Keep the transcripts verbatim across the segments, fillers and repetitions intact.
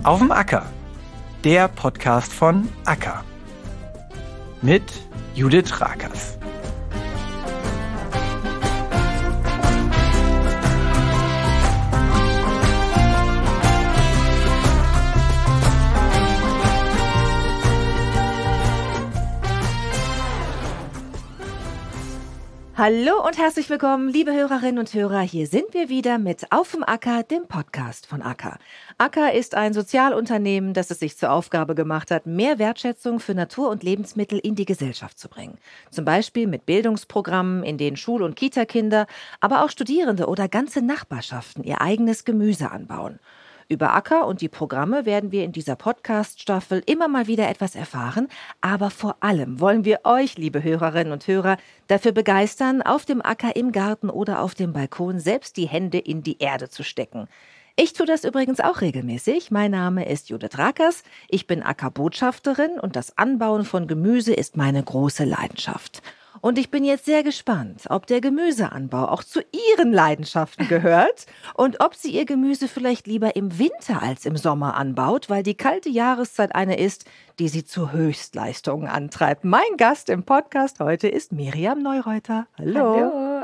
Auf'm Acker, der Podcast von Acker. Mit Judith Rakers. Hallo und herzlich willkommen, liebe Hörerinnen und Hörer. Hier sind wir wieder mit Auf'm Acker, dem Podcast von Acker. Acker ist ein Sozialunternehmen, das es sich zur Aufgabe gemacht hat, mehr Wertschätzung für Natur und Lebensmittel in die Gesellschaft zu bringen. Zum Beispiel mit Bildungsprogrammen, in denen Schul- und Kita-Kinder, aber auch Studierende oder ganze Nachbarschaften ihr eigenes Gemüse anbauen. Über Acker und die Programme werden wir in dieser Podcast-Staffel immer mal wieder etwas erfahren. Aber vor allem wollen wir euch, liebe Hörerinnen und Hörer, dafür begeistern, auf dem Acker, im Garten oder auf dem Balkon selbst die Hände in die Erde zu stecken. Ich tue das übrigens auch regelmäßig. Mein Name ist Judith Rakers. Ich bin Ackerbotschafterin und das Anbauen von Gemüse ist meine große Leidenschaft. Und ich bin jetzt sehr gespannt, ob der Gemüseanbau auch zu Ihren Leidenschaften gehört und ob sie Ihr Gemüse vielleicht lieber im Winter als im Sommer anbaut, weil die kalte Jahreszeit eine ist, die Sie zu Höchstleistungen antreibt. Mein Gast im Podcast heute ist Miriam Neureuter. Hallo. Hallo.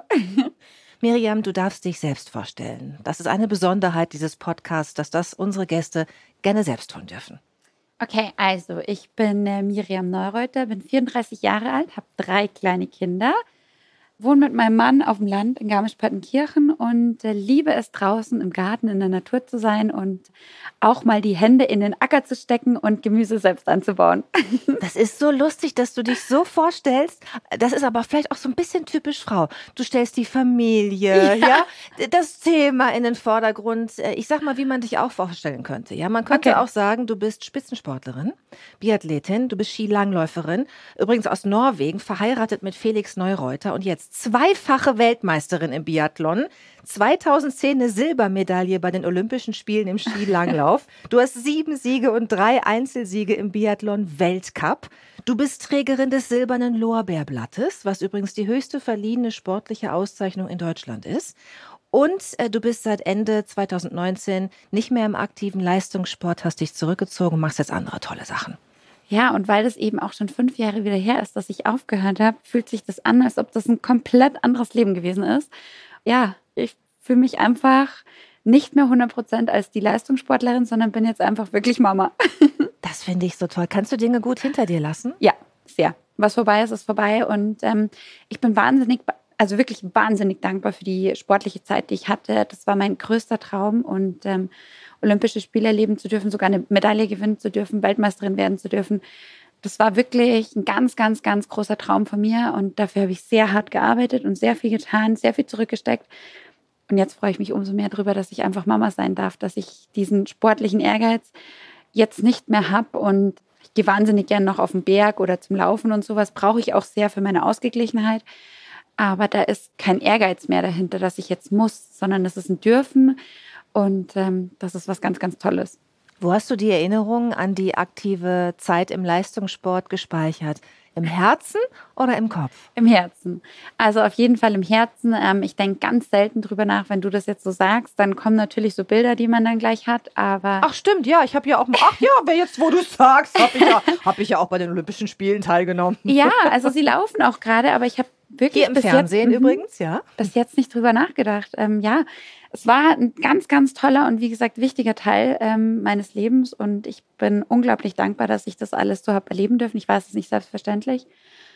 Miriam, du darfst dich selbst vorstellen. Das ist eine Besonderheit dieses Podcasts, dass das unsere Gäste gerne selbst tun dürfen. Okay, also ich bin äh, Miriam Neureuter, bin vierunddreißig Jahre alt, habe drei kleine Kinder, wohne mit meinem Mann auf dem Land in Garmisch-Partenkirchen und äh, liebe es draußen im Garten in der Natur zu sein und auch mal die Hände in den Acker zu stecken und Gemüse selbst anzubauen. Das ist so lustig, dass du dich so vorstellst. Das ist aber vielleicht auch so ein bisschen typisch Frau. Du stellst die Familie, ja, ja das Thema in den Vordergrund. Ich sag mal, wie man dich auch vorstellen könnte. Ja, man könnte Okay. auch sagen, du bist Spitzensportlerin, Biathletin, du bist Skilangläuferin, übrigens aus Norwegen, verheiratet mit Felix Neureuter und jetzt zweifache Weltmeisterin im Biathlon. zweitausendzehn eine Silbermedaille bei den Olympischen Spielen im Skilanglauf. Du hast sieben Siege und drei Einzelsiege im Biathlon-Weltcup. Du bist Trägerin des Silbernen Lorbeerblattes, was übrigens die höchste verliehene sportliche Auszeichnung in Deutschland ist. Und äh, du bist seit Ende zweitausendneunzehn nicht mehr im aktiven Leistungssport, hast dich zurückgezogen und machst jetzt andere tolle Sachen. Ja, und weil das eben auch schon fünf Jahre wieder her ist, dass ich aufgehört habe, fühlt sich das an, als ob das ein komplett anderes Leben gewesen ist. Ja, ich fühle mich einfach nicht mehr hundert Prozent als die Leistungssportlerin, sondern bin jetzt einfach wirklich Mama. Das finde ich so toll. Kannst du Dinge gut hinter dir lassen? Ja, sehr. Was vorbei ist, ist vorbei. Und ähm, ich bin wahnsinnig, also wirklich wahnsinnig dankbar für die sportliche Zeit, die ich hatte. Das war mein größter Traum. Und ähm, Olympische Spiele erleben zu dürfen, sogar eine Medaille gewinnen zu dürfen, Weltmeisterin werden zu dürfen. Das war wirklich ein ganz, ganz, ganz großer Traum von mir. Und dafür habe ich sehr hart gearbeitet und sehr viel getan, sehr viel zurückgesteckt. Und jetzt freue ich mich umso mehr darüber, dass ich einfach Mama sein darf, dass ich diesen sportlichen Ehrgeiz jetzt nicht mehr habe. Und ich gehe wahnsinnig gern noch auf den Berg oder zum Laufen und sowas. Brauche ich auch sehr für meine Ausgeglichenheit. Aber da ist kein Ehrgeiz mehr dahinter, dass ich jetzt muss, sondern das ist ein Dürfen. Und ähm, das ist was ganz, ganz Tolles. Wo hast du die Erinnerungen an die aktive Zeit im Leistungssport gespeichert? Im Herzen oder im Kopf? Im Herzen. Also auf jeden Fall im Herzen. Ähm, ich denke ganz selten drüber nach, wenn du das jetzt so sagst. Dann kommen natürlich so Bilder, die man dann gleich hat. Aber Ach stimmt, ja, ich habe ja auch mal, ach ja, wer jetzt, wo du sagst, habe ich, ja, hab ich ja auch bei den Olympischen Spielen teilgenommen. ja, also sie laufen auch gerade, aber ich habe wirklich Hier im bis Fernsehen jetzt, übrigens, ja. bis jetzt nicht drüber nachgedacht. Ähm, ja, es war ein ganz, ganz toller und wie gesagt wichtiger Teil ähm, meines Lebens und ich bin unglaublich dankbar, dass ich das alles so habe erleben dürfen. Ich weiß, es ist nicht selbstverständlich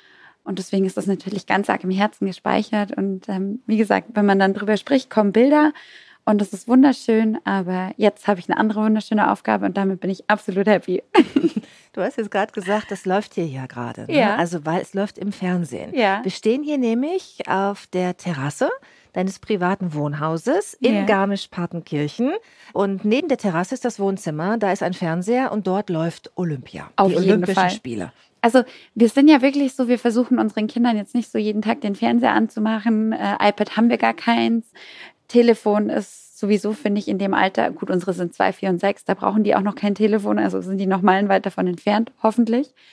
und deswegen ist das natürlich ganz arg im Herzen gespeichert und ähm, wie gesagt, wenn man dann drüber spricht, kommen Bilder und das ist wunderschön, aber jetzt habe ich eine andere wunderschöne Aufgabe und damit bin ich absolut happy. Du hast jetzt gerade gesagt, das läuft hier ja gerade. Ne? Ja. Also, weil es läuft im Fernsehen. Ja. Wir stehen hier nämlich auf der Terrasse deines privaten Wohnhauses in Ja. Garmisch-Partenkirchen. Und neben der Terrasse ist das Wohnzimmer, da ist ein Fernseher und dort läuft Olympia. Auf die jeden Olympischen Fall. Spiele. Also wir sind ja wirklich so, wir versuchen unseren Kindern jetzt nicht so jeden Tag den Fernseher anzumachen. Äh, iPad haben wir gar keins. Telefon ist sowieso, finde ich, in dem Alter, gut, unsere sind zwei, vier und sechs, da brauchen die auch noch kein Telefon, also sind die noch meilenweit davon entfernt, hoffentlich.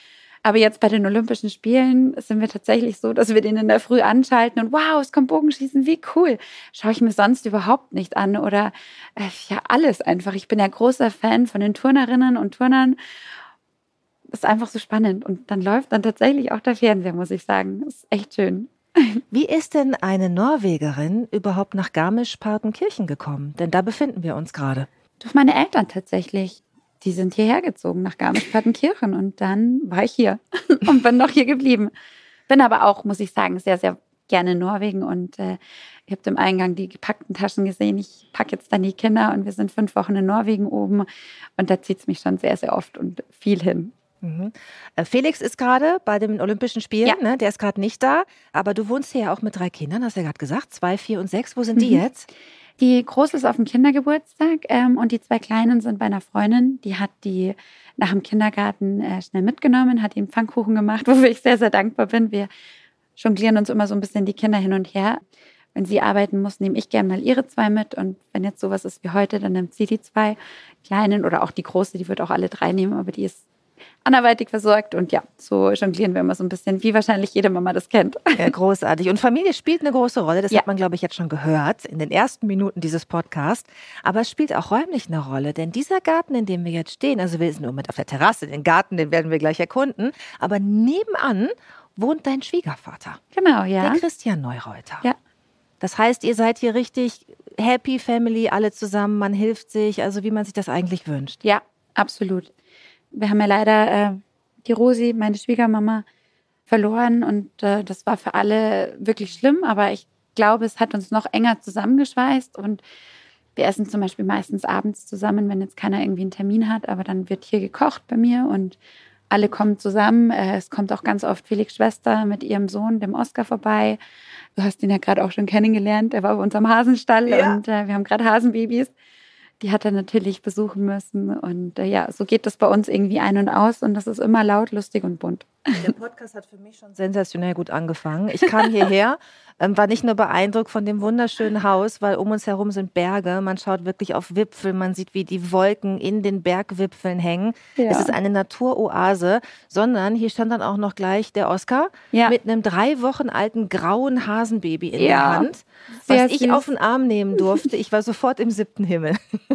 Aber jetzt bei den Olympischen Spielen sind wir tatsächlich so, dass wir den in der Früh anschalten und wow, es kommt Bogenschießen, wie cool. Schaue ich mir sonst überhaupt nicht an oder äh, ja, alles einfach. Ich bin ja großer Fan von den Turnerinnen und Turnern. Das ist einfach so spannend. Und dann läuft dann tatsächlich auch der Fernseher, muss ich sagen. Das ist echt schön. Wie ist denn eine Norwegerin überhaupt nach Garmisch-Partenkirchen gekommen? Denn da befinden wir uns gerade. Durch meine Eltern tatsächlich. Die sind hierher gezogen nach Garmisch-Partenkirchen und dann war ich hier und bin noch hier geblieben. Bin aber auch, muss ich sagen, sehr, sehr gerne in Norwegen und äh, ihr habt im Eingang die gepackten Taschen gesehen. Ich packe jetzt dann die Kinder und wir sind fünf Wochen in Norwegen oben und da zieht es mich schon sehr, sehr oft und viel hin. Mhm. Felix ist gerade bei den Olympischen Spielen, ja. ne? Der ist gerade nicht da, aber du wohnst hier ja auch mit drei Kindern, hast du ja gerade gesagt, zwei, vier und sechs. Wo sind die mhm. jetzt? Die Große ist auf dem Kindergeburtstag ähm, und die zwei Kleinen sind bei einer Freundin. Die hat die nach dem Kindergarten äh, schnell mitgenommen, hat ihnen Pfannkuchen gemacht, wofür ich sehr, sehr dankbar bin. Wir jonglieren uns immer so ein bisschen die Kinder hin und her. Wenn sie arbeiten muss, nehme ich gerne mal ihre zwei mit. Und wenn jetzt sowas ist wie heute, dann nimmt sie die zwei Kleinen oder auch die Große, die wird auch alle drei nehmen, aber die ist anderweitig versorgt und ja, so jonglieren wir immer so ein bisschen, wie wahrscheinlich jede Mama das kennt. Ja, großartig. Und Familie spielt eine große Rolle, das ja. hat man, glaube ich, jetzt schon gehört in den ersten Minuten dieses Podcasts, aber es spielt auch räumlich eine Rolle, denn dieser Garten, in dem wir jetzt stehen, also wir sind nur mit auf der Terrasse, den Garten, den werden wir gleich erkunden, aber nebenan wohnt dein Schwiegervater. Genau, ja. Der Christian Neureuter. Ja. Das heißt, ihr seid hier richtig Happy Family, alle zusammen, man hilft sich, also wie man sich das eigentlich wünscht. Ja, absolut. Wir haben ja leider äh, die Rosi, meine Schwiegermama, verloren und äh, das war für alle wirklich schlimm, aber ich glaube, es hat uns noch enger zusammengeschweißt und wir essen zum Beispiel meistens abends zusammen, wenn jetzt keiner irgendwie einen Termin hat, aber dann wird hier gekocht bei mir und alle kommen zusammen. Äh, es kommt auch ganz oft Felix' Schwester mit ihrem Sohn, dem Oskar, vorbei. Du hast ihn ja gerade auch schon kennengelernt, er war bei uns am Hasenstall ja. und äh, wir haben gerade Hasenbabys. Die hat er natürlich besuchen müssen und äh, ja, so geht das bei uns irgendwie ein und aus und das ist immer laut, lustig und bunt. Der Podcast hat für mich schon sensationell gut angefangen. Ich kam hierher, ähm, war nicht nur beeindruckt von dem wunderschönen Haus, weil um uns herum sind Berge, man schaut wirklich auf Wipfel, man sieht, wie die Wolken in den Bergwipfeln hängen. Ja. Es ist eine Naturoase, sondern hier stand dann auch noch gleich der Oskar ja. mit einem drei Wochen alten grauen Hasenbaby in ja. der Hand, was Sehr ich süß. auf den Arm nehmen durfte. Ich war sofort im siebten Himmel.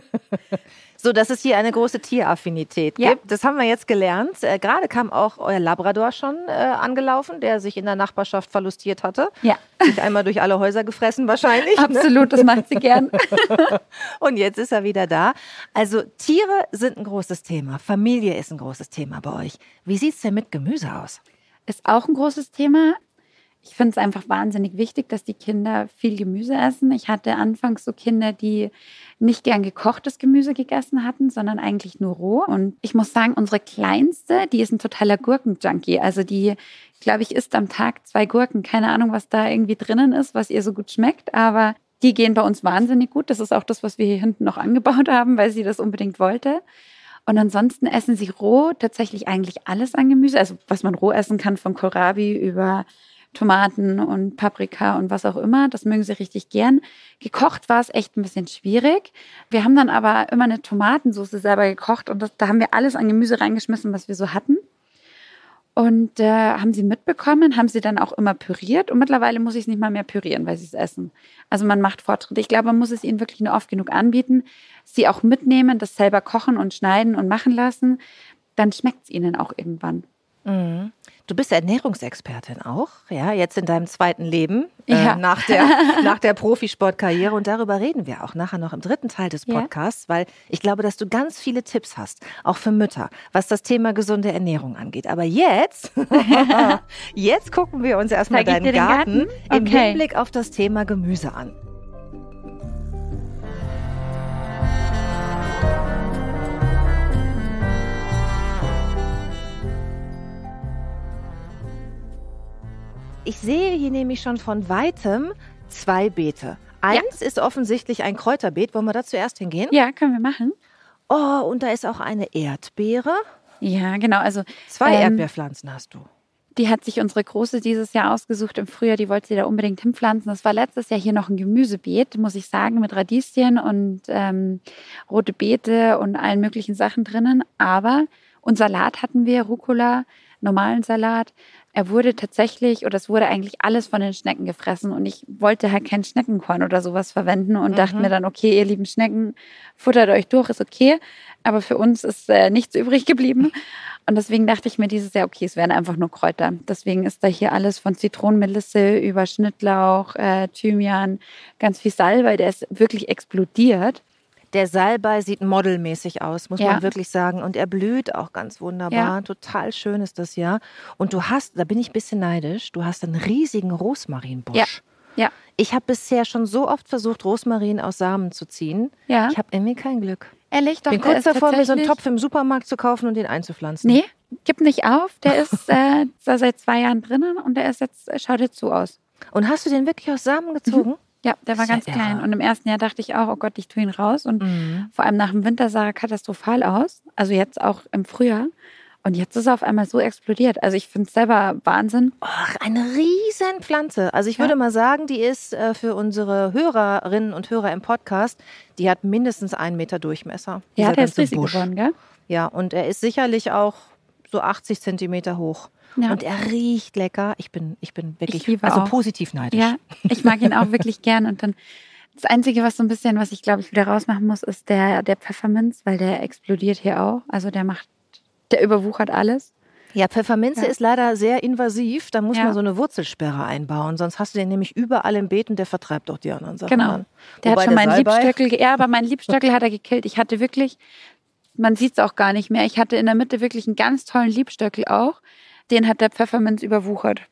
So, dass es hier eine große Tieraffinität ja. gibt. Das haben wir jetzt gelernt. Äh, gerade kam auch euer Labrador schon äh, angelaufen, der sich in der Nachbarschaft verlustiert hatte. Ja. Sich einmal durch alle Häuser gefressen wahrscheinlich. Absolut, ne? Das macht sie gern. Und jetzt ist er wieder da. Also Tiere sind ein großes Thema. Familie ist ein großes Thema bei euch. Wie sieht es denn mit Gemüse aus? Ist auch ein großes Thema. Ich finde es einfach wahnsinnig wichtig, dass die Kinder viel Gemüse essen. Ich hatte anfangs so Kinder, die nicht gern gekochtes Gemüse gegessen hatten, sondern eigentlich nur roh. Und ich muss sagen, unsere Kleinste, die ist ein totaler Gurkenjunkie. Also die, glaube ich, isst am Tag zwei Gurken. Keine Ahnung, was da irgendwie drinnen ist, was ihr so gut schmeckt. Aber die gehen bei uns wahnsinnig gut. Das ist auch das, was wir hier hinten noch angebaut haben, weil sie das unbedingt wollte. Und ansonsten essen sie roh tatsächlich eigentlich alles an Gemüse. Also was man roh essen kann, von Kohlrabi über Tomaten und Paprika und was auch immer. Das mögen sie richtig gern. Gekocht war es echt ein bisschen schwierig. Wir haben dann aber immer eine Tomatensauce selber gekocht und das, da haben wir alles an Gemüse reingeschmissen, was wir so hatten. Und äh, haben sie mitbekommen, haben sie dann auch immer püriert und mittlerweile muss ich es nicht mal mehr pürieren, weil sie es essen. Also man macht Fortschritte. Ich glaube, man muss es ihnen wirklich nur oft genug anbieten, sie auch mitnehmen, das selber kochen und schneiden und machen lassen. Dann schmeckt es ihnen auch irgendwann. Mhm. Du bist Ernährungsexpertin auch, ja, jetzt in deinem zweiten Leben ja. äh, nach der, nach der Profisportkarriere und darüber reden wir auch nachher noch im dritten Teil des Podcasts, ja. weil ich glaube, dass du ganz viele Tipps hast, auch für Mütter, was das Thema gesunde Ernährung angeht. Aber jetzt, jetzt gucken wir uns erstmal deinen den Garten, Garten? Okay. im Hinblick auf das Thema Gemüse an. Ich sehe hier nämlich schon von Weitem zwei Beete. Eins ja. ist offensichtlich ein Kräuterbeet. Wollen wir da zuerst hingehen? Ja, können wir machen. Oh, und da ist auch eine Erdbeere. Ja, genau. Also Zwei ähm, Erdbeerpflanzen hast du. Die hat sich unsere Große dieses Jahr ausgesucht im Frühjahr. Die wollte sie da unbedingt hinpflanzen. Das war letztes Jahr hier noch ein Gemüsebeet, muss ich sagen, mit Radieschen und ähm, rote Beete und allen möglichen Sachen drinnen. Aber und Salat hatten wir, Rucola, normalen Salat. Er wurde tatsächlich, oder es wurde eigentlich alles von den Schnecken gefressen und ich wollte halt kein Schneckenkorn oder sowas verwenden und mhm. dachte mir dann, okay, ihr lieben Schnecken, futtert euch durch, ist okay. Aber für uns ist äh, nichts übrig geblieben. Und deswegen dachte ich mir dieses Jahr, okay, es wären einfach nur Kräuter. Deswegen ist da hier alles von Zitronenmelisse über Schnittlauch, äh, Thymian, ganz viel Salbei, der ist wirklich explodiert. Der Salbei sieht modelmäßig aus, muss Ja. man wirklich sagen. Und er blüht auch ganz wunderbar. Ja. Total schön ist das ja. Und du hast, da bin ich ein bisschen neidisch, du hast einen riesigen Rosmarinbusch. Ja. Ja. Ich habe bisher schon so oft versucht, Rosmarin aus Samen zu ziehen. Ja. Ich habe irgendwie kein Glück. Ehrlich, doch, bin der kurz ist davor, mir so einen tatsächlich- Topf im Supermarkt zu kaufen und den einzupflanzen. Nee, gib nicht auf. Der ist äh, da seit zwei Jahren drinnen und der ist jetzt, schaut jetzt so aus. Und hast du den wirklich aus Samen gezogen? Ja, der war Ist ja ganz klein. irre. Und im ersten Jahr dachte ich auch, oh Gott, ich tue ihn raus. Und Mhm. vor allem nach dem Winter sah er katastrophal aus. Also jetzt auch im Frühjahr. Und jetzt ist er auf einmal so explodiert. Also ich finde es selber Wahnsinn. Ach, eine riesen Pflanze. Also ich Ja. würde mal sagen, die ist äh, für unsere Hörerinnen und Hörer im Podcast, die hat mindestens einen Meter Durchmesser. Ja, dieser der ist ganze riesig Busch. geworden, gell? Ja, und er ist sicherlich auch so achtzig Zentimeter hoch. Ja. Und er riecht lecker. Ich bin, ich bin wirklich, Ich liebe also auch. positiv neidisch. Ja, ich mag ihn auch wirklich gern. Und dann das Einzige, was so ein bisschen, was ich glaube ich wieder rausmachen muss, ist der, der Pfefferminz, weil der explodiert hier auch. Also der macht, der überwuchert alles. Ja, Pfefferminze Ja. ist leider sehr invasiv. Da muss Ja. man so eine Wurzelsperre einbauen. Sonst hast du den nämlich überall im Beet und der vertreibt auch die anderen Sachen. Genau. dann. Der Wobei hat schon meinen Salbei- Liebstöckel, ge- ja, aber meinen Liebstöckel hat er gekillt. Ich hatte wirklich, man sieht es auch gar nicht mehr, ich hatte in der Mitte wirklich einen ganz tollen Liebstöckel auch. Den hat der Pfefferminz überwuchert.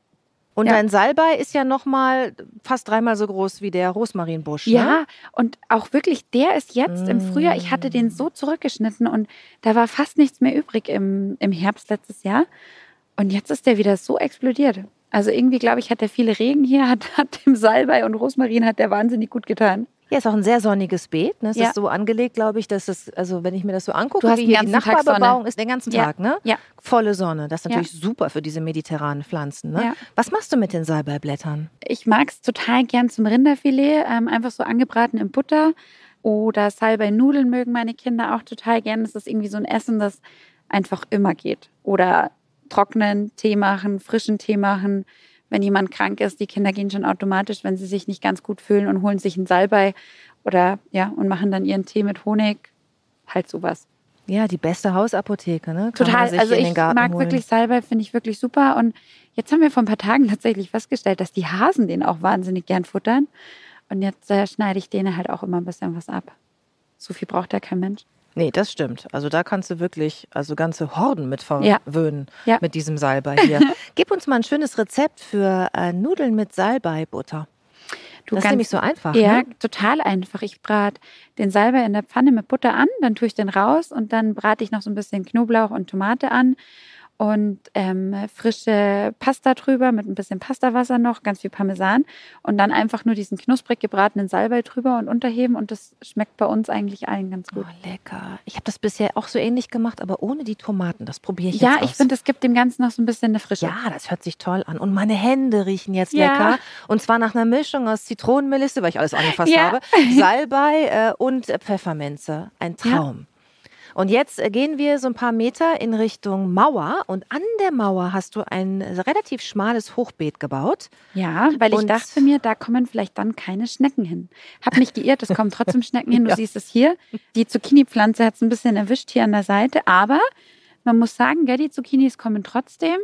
Und Ja. dein Salbei ist ja noch mal fast dreimal so groß wie der Rosmarinbusch. Ne? Ja, und auch wirklich, der ist jetzt im Mm. Frühjahr, ich hatte den so zurückgeschnitten und da war fast nichts mehr übrig im, im Herbst letztes Jahr. Und jetzt ist der wieder so explodiert. Also irgendwie, glaube ich, hat der viele Regen hier, hat, hat dem Salbei und Rosmarin hat der wahnsinnig gut getan. Ja, ist auch ein sehr sonniges Beet. Ne? Es Ja. ist so angelegt, glaube ich, dass es, also wenn ich mir das so angucke, Du hast wie den hier die ganzen Tag Nachbarbebauung Sonne. ist, den ganzen Ja. Tag, ne? Ja. Volle Sonne. Das ist Ja. natürlich super für diese mediterranen Pflanzen. Ne? Ja. Was machst du mit den Salbeiblättern? Ich mag es total gern zum Rinderfilet, ähm, einfach so angebraten in Butter. Oder Salbei-Nudeln mögen meine Kinder auch total gern. Das ist irgendwie so ein Essen, das einfach immer geht. Oder trocknen, Tee machen, frischen Tee machen. Wenn jemand krank ist, die Kinder gehen schon automatisch, wenn sie sich nicht ganz gut fühlen und holen sich einen Salbei oder ja und machen dann ihren Tee mit Honig. Halt sowas. Ja, die beste Hausapotheke, ne? Kann man Total. sich Also in ich den Garten mag holen. wirklich Salbei, finde ich wirklich super. Und jetzt haben wir vor ein paar Tagen tatsächlich festgestellt, dass die Hasen den auch wahnsinnig gern futtern. Und jetzt äh, schneide ich denen halt auch immer ein bisschen was ab. So viel braucht ja kein Mensch. Nee, das stimmt. Also da kannst du wirklich also ganze Horden mit Ja. verwöhnen Ja. mit diesem Salbei hier. Gib uns mal ein schönes Rezept für äh, Nudeln mit Salbeibutter. Du Das ist ganz- nämlich so einfach. Ja, Ne? total einfach. Ich brate den Salbei in der Pfanne mit Butter an, dann tue ich den raus und dann brate ich noch so ein bisschen Knoblauch und Tomate an und ähm, frische Pasta drüber mit ein bisschen Pastawasser noch, ganz viel Parmesan und dann einfach nur diesen knusprig gebratenen Salbei drüber und unterheben und das schmeckt bei uns eigentlich allen ganz Oh, gut. lecker. Ich habe das bisher auch so ähnlich gemacht, aber ohne die Tomaten. Das probiere ich Ja, jetzt aus. ich finde, es gibt dem Ganzen noch so ein bisschen eine Frische. Ja, das hört sich toll an. Und meine Hände riechen jetzt Ja. lecker. Und zwar nach einer Mischung aus Zitronenmelisse, weil ich alles angefasst Ja. habe, Salbei äh, und äh, Pfefferminze. Ein Traum. Und jetzt äh, gehen wir so ein paar Meter in Richtung Mauer. Und an der Mauer hast du ein relativ schmales Hochbeet gebaut. Ja, weil ich Und- dachte mir, da kommen vielleicht dann keine Schnecken hin. Hab mich geirrt, es kommen trotzdem Schnecken hin. Du Ja. siehst es hier. Die Zucchini-Pflanze hat es ein bisschen erwischt hier an der Seite. Aber man muss sagen, gell, die Zucchinis kommen trotzdem,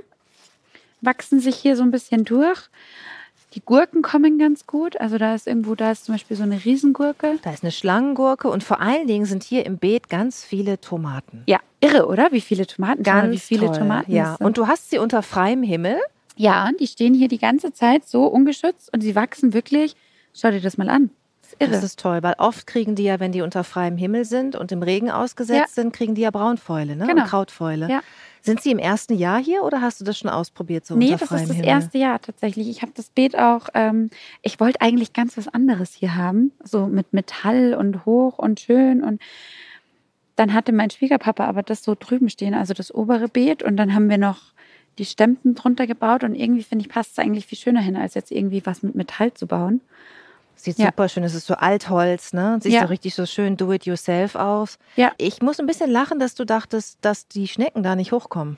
wachsen sich hier so ein bisschen durch. Die Gurken kommen ganz gut. Also da ist irgendwo, da ist zum Beispiel so eine Riesengurke. Da ist eine Schlangengurke und vor allen Dingen sind hier im Beet ganz viele Tomaten. Ja, irre, oder? Wie viele Tomaten? Schau mal, Ganz wie viele toll. Tomaten Ja. es sind. Und du hast sie unter freiem Himmel. Ja, die stehen hier die ganze Zeit so ungeschützt und sie wachsen wirklich. Schau dir das mal an. Das ist irre. Das ist toll, weil oft kriegen die ja, wenn die unter freiem Himmel sind und im Regen ausgesetzt sind, kriegen die ja Braunfäule, ne? Genau. Und Krautfäule. Ja. Sind sie im ersten Jahr hier oder hast du das schon ausprobiert so Nee, unter das freiem ist das Himmel? erste Jahr tatsächlich. Ich habe das Beet auch, ähm, ich wollte eigentlich ganz was anderes hier haben, so mit Metall und hoch und schön. Und dann hatte mein Schwiegerpapa aber das so drüben stehen, also das obere Beet. Und dann haben wir noch die Stempen drunter gebaut. Und irgendwie, finde ich, passt es eigentlich viel schöner hin, als jetzt irgendwie was mit Metall zu bauen. Sieht Ja. super schön, es ist so Altholz, ne? Sieht Ja. so richtig so schön do-it-yourself aus. Ja. Ich muss ein bisschen lachen, dass du dachtest, dass die Schnecken da nicht hochkommen.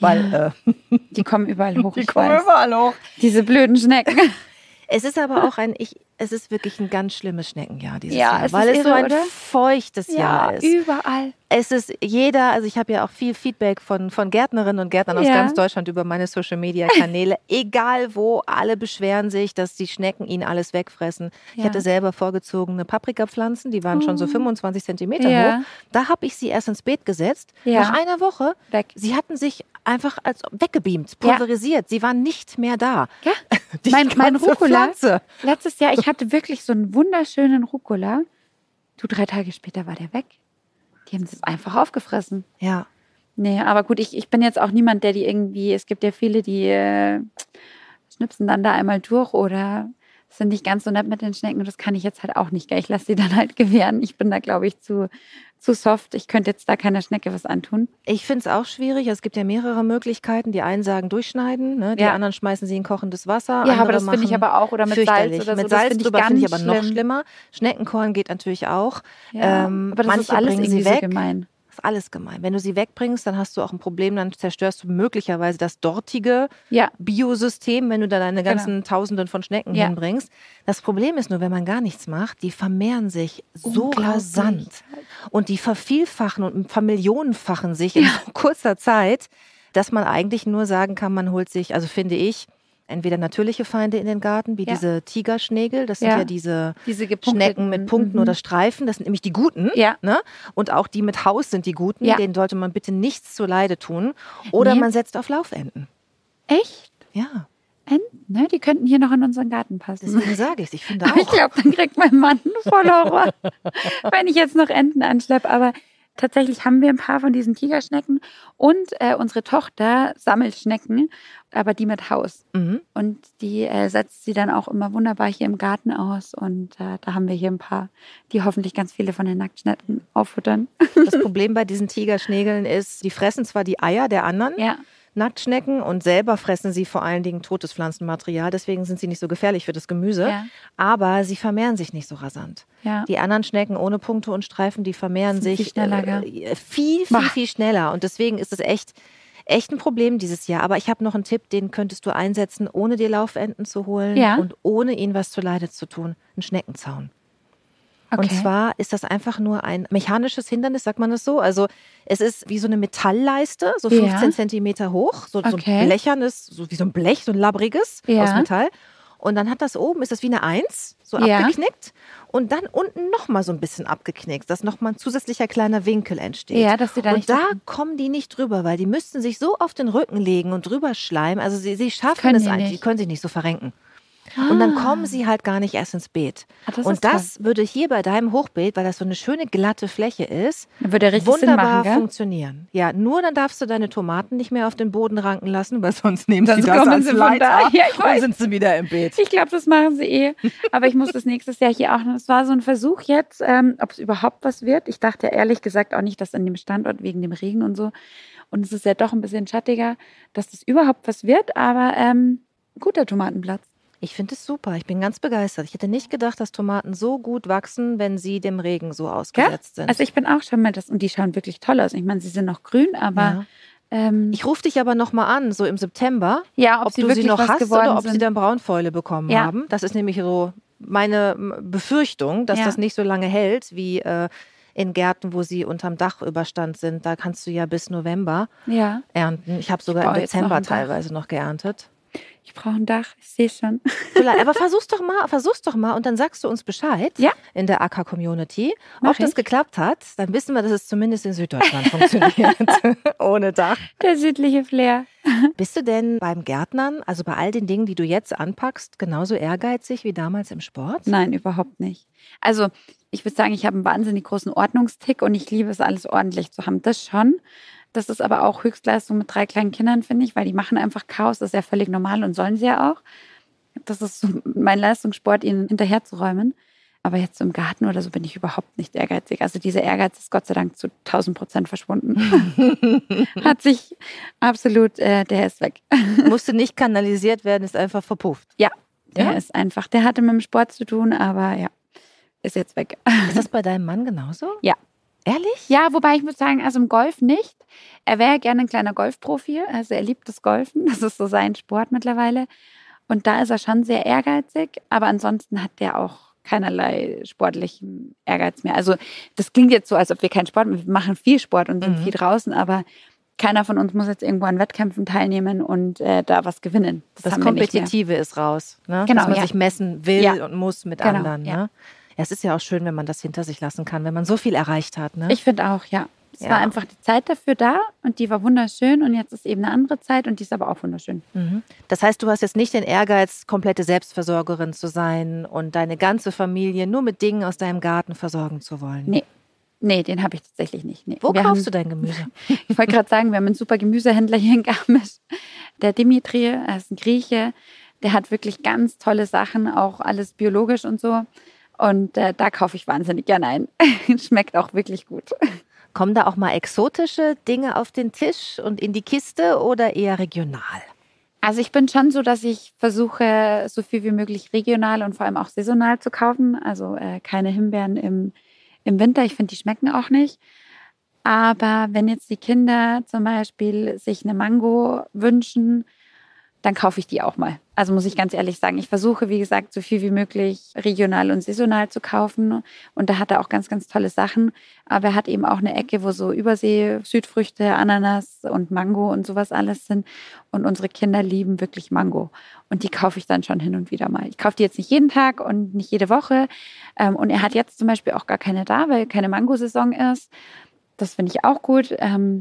Weil äh, die kommen überall hoch. die kommen überall hoch. Diese blöden Schnecken. Es ist aber auch ein, ich, es ist wirklich ein ganz schlimmes Schneckenjahr dieses Ja, Jahr, es weil ist es so irre, ein oder? feuchtes Ja, Jahr ist. überall. Es ist jeder, also ich habe ja auch viel Feedback von, von Gärtnerinnen und Gärtnern aus Ja. ganz Deutschland über meine Social-Media-Kanäle. Egal wo, alle beschweren sich, dass die Schnecken ihnen alles wegfressen. Ich Ja. hatte selber vorgezogene Paprikapflanzen, die waren schon so fünfundzwanzig Zentimeter Ja. hoch. Da habe ich sie erst ins Beet gesetzt. Ja. Nach einer Woche, Weg. sie hatten sich einfach als weggebeamt, Ja. pulverisiert. Sie waren nicht mehr da. Ja. Die Mein, mein ganze Rucola, Pflanze. letztes Jahr, ich hatte wirklich so einen wunderschönen Rucola. Du, drei Tage später war der weg. Die haben es einfach aufgefressen. Ja. Nee, aber gut, ich, ich bin jetzt auch niemand, der die irgendwie, es gibt ja viele, die äh, schnipsen dann da einmal durch oder sind nicht ganz so nett mit den Schnecken. Das kann ich jetzt halt auch nicht, gell? Ich lasse die dann halt gewähren. Ich bin da, glaube ich, zu, zu soft. Ich könnte jetzt da keiner Schnecke was antun. Ich finde es auch schwierig. Es gibt ja mehrere Möglichkeiten. Die einen sagen durchschneiden, ne? Die Ja. anderen schmeißen sie in kochendes Wasser. Ja, Andere aber das finde ich machen aber auch. Oder mit Salz fürchterlich. oder so. Mit Das Salz finde drüber finde ich ganz aber noch schlimm. schlimmer. Schneckenkorn geht natürlich auch. Ja, Ähm, aber das manche ist alles bringen irgendwie sie weg. so gemein. Das ist alles gemein. Wenn du sie wegbringst, dann hast du auch ein Problem, dann zerstörst du möglicherweise das dortige Ja, Biosystem, wenn du da deine Genau. ganzen Tausenden von Schnecken Ja. hinbringst. Das Problem ist nur, wenn man gar nichts macht, die vermehren sich so Unglaublich. rasant. Und die vervielfachen und vermillionenfachen sich in so kurzer Zeit, dass man eigentlich nur sagen kann, man holt sich, also finde ich, entweder natürliche Feinde in den Garten, wie Ja. diese Tigerschnägel, das sind Ja. ja diese diese gepunkteten. Schnecken mit Punkten Mhm. oder Streifen, das sind nämlich die guten. Ja. Ne? Und auch die mit Haus sind die guten, Ja. denen sollte man bitte nichts zuleide tun. Oder Nee. man setzt auf Laufenten. Echt? Ja, Enten, ne? Die könnten hier noch in unseren Garten passen. deswegen sage ich es. Ich finde Aber ich auch. glaube, dann kriegt mein Mann voll Horror, wenn ich jetzt noch Enten anschleppe. Aber tatsächlich haben wir ein paar von diesen Tigerschnecken und äh, unsere Tochter sammelt Schnecken, aber die mit Haus. Mhm. Und die äh, setzt sie dann auch immer wunderbar hier im Garten aus. Und äh, da haben wir hier ein paar, die hoffentlich ganz viele von den Nacktschnecken auffuttern. Das Problem bei diesen Tigerschnägeln ist, die fressen zwar die Eier der anderen Ja, Nacktschnecken und selber fressen sie vor allen Dingen totes Pflanzenmaterial. Deswegen sind sie nicht so gefährlich für das Gemüse. ja, Aber sie vermehren sich nicht so rasant. ja. Die anderen Schnecken ohne Punkte und Streifen, die vermehren Sind sich viel schneller, äh, viel, viel, Bah. viel schneller. Und deswegen ist es echt, echt ein Problem dieses Jahr. Aber ich habe noch einen Tipp, den könntest du einsetzen, ohne dir Laufenten zu holen Ja. und ohne ihnen was zuleide zu tun. Ein Schneckenzaun. Okay. Und zwar ist das einfach nur ein mechanisches Hindernis, sagt man das so. Also es ist wie so eine Metallleiste, so Ja. fünfzehn Zentimeter hoch, so, so Okay. ein blechernes, so wie so ein Blech, so ein labbriges Ja. aus Metall. Und dann hat das oben, ist das wie eine Eins, so Ja. abgeknickt. Und dann unten nochmal so ein bisschen abgeknickt, dass nochmal ein zusätzlicher kleiner Winkel entsteht. Ja, dass sie da und nicht da drauf- kommen die nicht drüber, weil die müssten sich so auf den Rücken legen und drüber schleimen. Also sie, sie schaffen können es die eigentlich, die nicht. können sich nicht so verrenken. Und dann Ah. kommen sie halt gar nicht erst ins Beet. Ah, das ist und das würde hier bei deinem Hochbeet, weil das so eine schöne glatte Fläche ist, Dann würde er richtig Sinn wunderbar machen, gell? funktionieren. Ja, nur dann darfst du deine Tomaten nicht mehr auf den Boden ranken lassen, weil sonst nehmen Sonst sie das kommen als sie von Leiter da. Ja, ich und weiß. sind sie wieder im Beet. Ich glaube, das machen sie eh. Aber ich muss das nächstes Jahr hier auch noch. Es war so ein Versuch jetzt, ähm, ob es überhaupt was wird. Ich dachte ehrlich gesagt auch nicht, dass an dem Standort wegen dem Regen und so, und es ist ja doch ein bisschen schattiger, dass das überhaupt was wird. Aber ähm, guter Tomatenplatz. Ich finde es super. Ich bin ganz begeistert. Ich hätte nicht gedacht, dass Tomaten so gut wachsen, wenn sie dem Regen so ausgesetzt sind. Also ich bin auch schon mal das, und die schauen wirklich toll aus. Ich meine, sie sind noch grün, aber Ja. ähm, Ich rufe dich aber noch mal an, so im September, ja, ob, ob sie du sie wirklich noch was hast geworden oder ob sind. sie dann Braunfäule bekommen Ja. haben. Das ist nämlich so meine m, Befürchtung, dass Ja. das nicht so lange hält wie äh, in Gärten, wo sie unterm Dachüberstand sind. Da kannst du ja bis November Ja, ernten. Ich habe sogar baue im jetzt noch Dezember ein Dach. teilweise noch geerntet. ich brauche ein Dach. Ich sehe schon. Vielleicht, aber versuch's doch mal, versuch's doch mal und dann sagst du uns Bescheid Ja. in der Acker-Community, Mach ob das ich. geklappt hat. Dann wissen wir, dass es zumindest in Süddeutschland funktioniert. Ohne Dach. Der südliche Flair. Bist du denn beim Gärtnern, also bei all den Dingen, die du jetzt anpackst, genauso ehrgeizig wie damals im Sport? Nein, überhaupt nicht. Also ich würde sagen, ich habe einen wahnsinnig großen Ordnungstick und ich liebe es, alles ordentlich zu haben. Das schon. Das ist aber auch Höchstleistung mit drei kleinen Kindern, finde ich, weil die machen einfach Chaos. Das ist ja völlig normal und sollen sie ja auch. Das ist so mein Leistungssport, ihnen hinterherzuräumen. Aber jetzt so im Garten oder so bin ich überhaupt nicht ehrgeizig. Also dieser Ehrgeiz ist Gott sei Dank zu tausend Prozent verschwunden. Hat sich absolut, äh, der ist weg. Musste nicht kanalisiert werden, ist einfach verpufft. Ja, der Ja? ist einfach, der hatte mit dem Sport zu tun, aber ja, ist jetzt weg. Ist das bei deinem Mann genauso? Ja. Ehrlich? Ja, wobei ich muss sagen, also im Golf nicht. Er wäre gerne ein kleiner Golfprofi, also er liebt das Golfen, das ist so sein Sport mittlerweile. Und da ist er schon sehr ehrgeizig, aber ansonsten hat der auch keinerlei sportlichen Ehrgeiz mehr. Also das klingt jetzt so, als ob wir keinen Sport machen. Wir machen viel Sport und sind Mhm. viel draußen, aber keiner von uns muss jetzt irgendwo an Wettkämpfen teilnehmen und äh, da was gewinnen. Das haben wir nicht mehr. Kompetitive ist raus, ne? Genau, Dass man ja. sich messen will Ja. und muss mit Genau, anderen. ja. Ne? Ja, es ist ja auch schön, wenn man das hinter sich lassen kann, wenn man so viel erreicht hat. Ne? Ich finde auch, ja. Es Ja. war einfach die Zeit dafür da und die war wunderschön und jetzt ist eben eine andere Zeit und die ist aber auch wunderschön. Mhm. Das heißt, du hast jetzt nicht den Ehrgeiz, komplette Selbstversorgerin zu sein und deine ganze Familie nur mit Dingen aus deinem Garten versorgen zu wollen. Nee. Nee, den habe ich tatsächlich nicht. Nee. Wo Wir kaufst haben, du dein Gemüse? Ich wollte gerade sagen, wir haben einen super Gemüsehändler hier in Garmisch. Der Dimitri, er ist ein Grieche, der hat wirklich ganz tolle Sachen, auch alles biologisch und so. Und äh, da kaufe ich wahnsinnig gerne ein. Schmeckt auch wirklich gut. Kommen da auch mal exotische Dinge auf den Tisch und in die Kiste oder eher regional? Also ich bin schon so, dass ich versuche, so viel wie möglich regional und vor allem auch saisonal zu kaufen. Also äh, keine Himbeeren im, im Winter. Ich finde, die schmecken auch nicht. Aber wenn jetzt die Kinder zum Beispiel sich eine Mango wünschen, dann kaufe ich die auch mal. Also muss ich ganz ehrlich sagen, ich versuche, wie gesagt, so viel wie möglich regional und saisonal zu kaufen. Und da hat er auch ganz, ganz tolle Sachen. Aber er hat eben auch eine Ecke, wo so Übersee, Südfrüchte, Ananas und Mango und sowas alles sind. Und unsere Kinder lieben wirklich Mango. Und die kaufe ich dann schon hin und wieder mal. Ich kaufe die jetzt nicht jeden Tag und nicht jede Woche. Und er hat jetzt zum Beispiel auch gar keine da, weil keine Mangosaison ist. Das finde ich auch gut.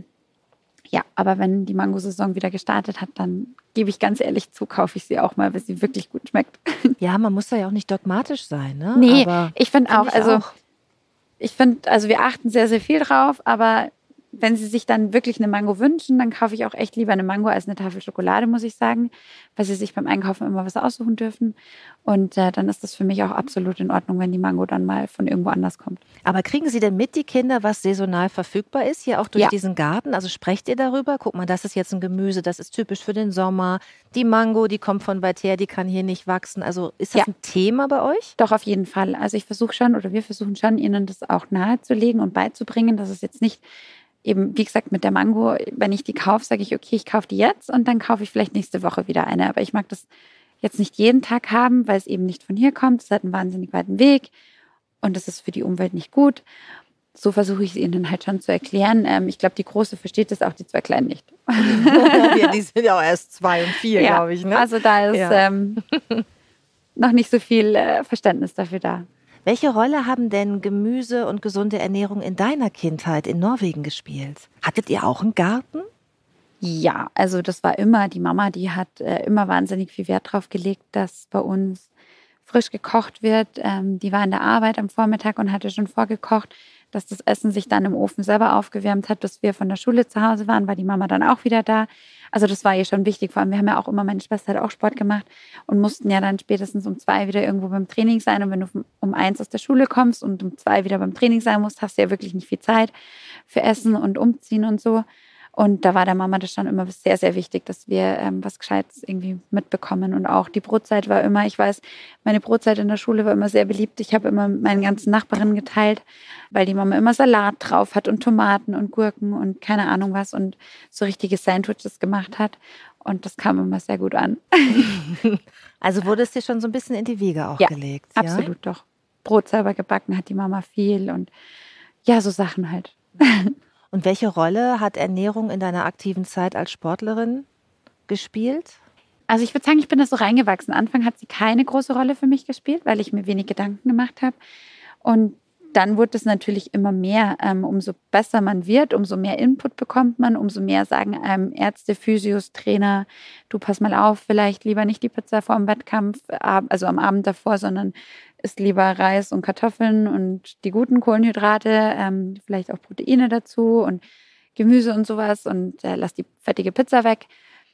Ja, aber wenn die Mangosaison wieder gestartet hat, dann gebe ich ganz ehrlich zu, kaufe ich sie auch mal, weil sie wirklich gut schmeckt. Ja, man muss da ja auch nicht dogmatisch sein. Ne? Nee, aber ich finde auch, ich also auch. ich finde, also wir achten sehr, sehr viel drauf, aber wenn sie sich dann wirklich eine Mango wünschen, dann kaufe ich auch echt lieber eine Mango als eine Tafel Schokolade, muss ich sagen, weil sie sich beim Einkaufen immer was aussuchen dürfen. Und äh, dann ist das für mich auch absolut in Ordnung, wenn die Mango dann mal von irgendwo anders kommt. Aber kriegen Sie denn mit, die Kinder, was saisonal verfügbar ist, hier auch durch Ja. diesen Garten? Also sprecht ihr darüber? Guck mal, das ist jetzt ein Gemüse, das ist typisch für den Sommer. Die Mango, die kommt von weit her, die kann hier nicht wachsen. Also ist das Ja. ein Thema bei euch? Doch, auf jeden Fall. Also ich versuche schon, oder wir versuchen schon, ihnen das auch nahezulegen und beizubringen, dass es jetzt nicht eben, wie gesagt, mit der Mango, wenn ich die kaufe, sage ich, okay, ich kaufe die jetzt und dann kaufe ich vielleicht nächste Woche wieder eine. Aber ich mag das jetzt nicht jeden Tag haben, weil es eben nicht von hier kommt. Es hat einen wahnsinnig weiten Weg und das ist für die Umwelt nicht gut. So versuche ich es ihnen halt schon zu erklären. Ähm, ich glaube, die Große versteht das auch, die zwei Kleinen nicht. Ja, die sind ja auch erst zwei und vier, Ja, glaube ich. Ne? Also da ist Ja. ähm, noch nicht so viel äh, Verständnis dafür da. Welche Rolle haben denn Gemüse und gesunde Ernährung in deiner Kindheit in Norwegen gespielt? Hattet ihr auch einen Garten? Ja, also das war immer, die Mama, die hat äh, immer wahnsinnig viel Wert drauf gelegt, dass bei uns frisch gekocht wird. Ähm, die war in der Arbeit am Vormittag und hatte schon vorgekocht, dass das Essen sich dann im Ofen selber aufgewärmt hat, bis wir von der Schule zu Hause waren, war die Mama dann auch wieder da. Also das war ihr schon wichtig. Vor allem, wir haben ja auch immer, meine Schwester hat auch Sport gemacht und mussten ja dann spätestens um zwei wieder irgendwo beim Training sein. Und wenn du um eins aus der Schule kommst und um zwei wieder beim Training sein musst, hast du ja wirklich nicht viel Zeit für Essen und Umziehen und so. Und da war der Mama das schon immer sehr, sehr wichtig, dass wir ähm, was Gescheites irgendwie mitbekommen. Und auch die Brotzeit war immer, ich weiß, meine Brotzeit in der Schule war immer sehr beliebt. Ich habe immer mit meinen ganzen Nachbarinnen geteilt, weil die Mama immer Salat drauf hat und Tomaten und Gurken und keine Ahnung was und so richtige Sandwiches gemacht hat. Und das kam immer sehr gut an. Also wurde es dir schon so ein bisschen in die Wiege auch Ja, gelegt? Absolut doch. Brot selber gebacken hat die Mama viel und ja, so Sachen halt. Und welche Rolle hat Ernährung in deiner aktiven Zeit als Sportlerin gespielt? Also ich würde sagen, ich bin da so reingewachsen. Anfang hat sie keine große Rolle für mich gespielt, weil ich mir wenig Gedanken gemacht habe. Und dann wurde es natürlich immer mehr. Ähm, umso besser man wird, umso mehr Input bekommt man, umso mehr sagen einem Ärzte, Physios, Trainer, du pass mal auf, vielleicht lieber nicht die Pizza vor dem Wettkampf, also am Abend davor, sondern isst lieber Reis und Kartoffeln und die guten Kohlenhydrate, ähm, vielleicht auch Proteine dazu und Gemüse und sowas und äh, lass die fettige Pizza weg.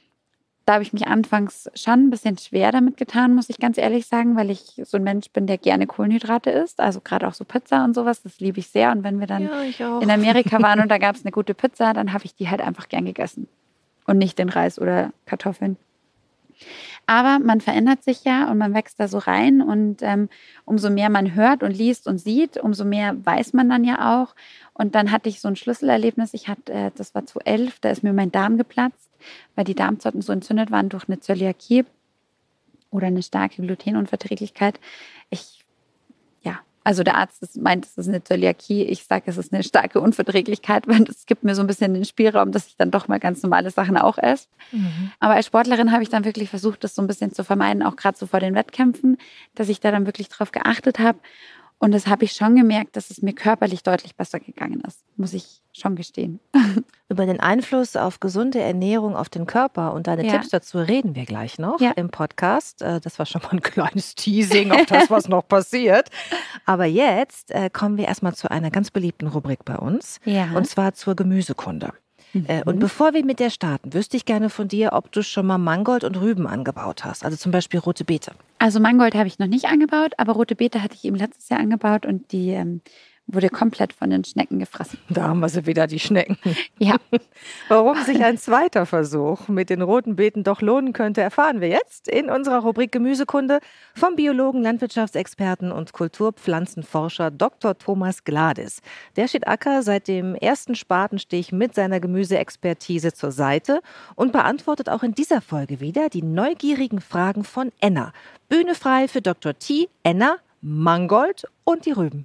Da habe ich mich anfangs schon ein bisschen schwer damit getan, muss ich ganz ehrlich sagen, weil ich so ein Mensch bin, der gerne Kohlenhydrate isst. Also gerade auch so Pizza und sowas, das liebe ich sehr. Und wenn wir dann Ja, ich auch. in Amerika waren und da gab es eine gute Pizza, dann habe ich die halt einfach gern gegessen und nicht den Reis oder Kartoffeln. Aber man verändert sich ja und man wächst da so rein. Und ähm, umso mehr man hört und liest und sieht, umso mehr weiß man dann ja auch. Und dann hatte ich so ein Schlüsselerlebnis. Ich hatte, äh, das war zweitausendelf, da ist mir mein Darm geplatzt, weil die Darmzotten so entzündet waren durch eine Zöliakie oder eine starke Glutenunverträglichkeit. Ich, ja, also der Arzt meint, es ist eine Zöliakie. Ich sage, es ist eine starke Unverträglichkeit, weil das gibt mir so ein bisschen den Spielraum, dass ich dann doch mal ganz normale Sachen auch esse. Mhm. Aber als Sportlerin habe ich dann wirklich versucht, das so ein bisschen zu vermeiden, auch gerade so vor den Wettkämpfen, dass ich da dann wirklich drauf geachtet habe. Und das habe ich schon gemerkt, dass es mir körperlich deutlich besser gegangen ist, muss ich schon gestehen. Über den Einfluss auf gesunde Ernährung auf den Körper und deine ja. Tipps dazu reden wir gleich noch ja. im Podcast. Das war schon mal ein kleines Teasing auf das, was noch passiert. Aber jetzt kommen wir erstmal zu einer ganz beliebten Rubrik bei uns, ja. und zwar zur Gemüsekunde. Mhm. Und bevor wir mit der starten, wüsste ich gerne von dir, ob du schon mal Mangold und Rüben angebaut hast. Also zum Beispiel rote Beete. Also Mangold habe ich noch nicht angebaut, aber rote Beete hatte ich eben letztes Jahr angebaut und die ähm, wurde komplett von den Schnecken gefressen. Da haben wir sie wieder, die Schnecken. Ja. Warum sich ein zweiter Versuch mit den roten Beeten doch lohnen könnte, erfahren wir jetzt in unserer Rubrik Gemüsekunde vom Biologen, Landwirtschaftsexperten und Kulturpflanzenforscher Doktor Thomas Gladis. Der steht Acker seit dem ersten Spatenstich mit seiner Gemüseexpertise zur Seite und beantwortet auch in dieser Folge wieder die neugierigen Fragen von Enna. Bühne frei für Doktor T, Enna, Mangold und die Rüben.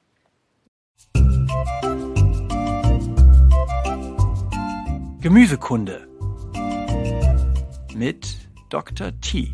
Gemüsekunde mit Doktor T.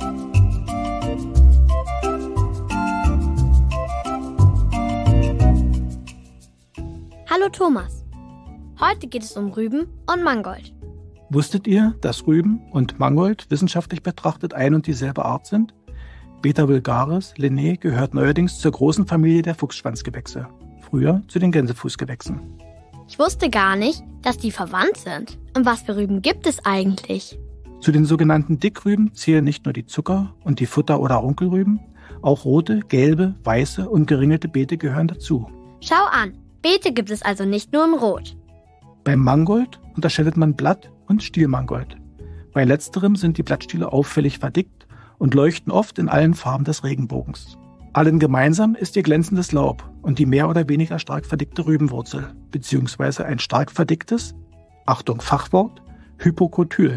Hallo Thomas, heute geht es um Rüben und Mangold. Wusstet ihr, dass Rüben und Mangold wissenschaftlich betrachtet ein und dieselbe Art sind? Beta vulgaris, Linné, gehört neuerdings zur großen Familie der Fuchsschwanzgewächse, früher zu den Gänsefußgewächsen. Ich wusste gar nicht, dass die verwandt sind. Und was für Rüben gibt es eigentlich? Zu den sogenannten Dickrüben zählen nicht nur die Zucker- und die Futter- oder Runkelrüben, auch rote, gelbe, weiße und geringelte Beete gehören dazu. Schau an, Beete gibt es also nicht nur in Rot. Beim Mangold unterscheidet man Blatt- und Stielmangold. Bei letzterem sind die Blattstiele auffällig verdickt und leuchten oft in allen Farben des Regenbogens. Allen gemeinsam ist ihr glänzendes Laub und die mehr oder weniger stark verdickte Rübenwurzel, beziehungsweise ein stark verdicktes, Achtung Fachwort, Hypokotyl.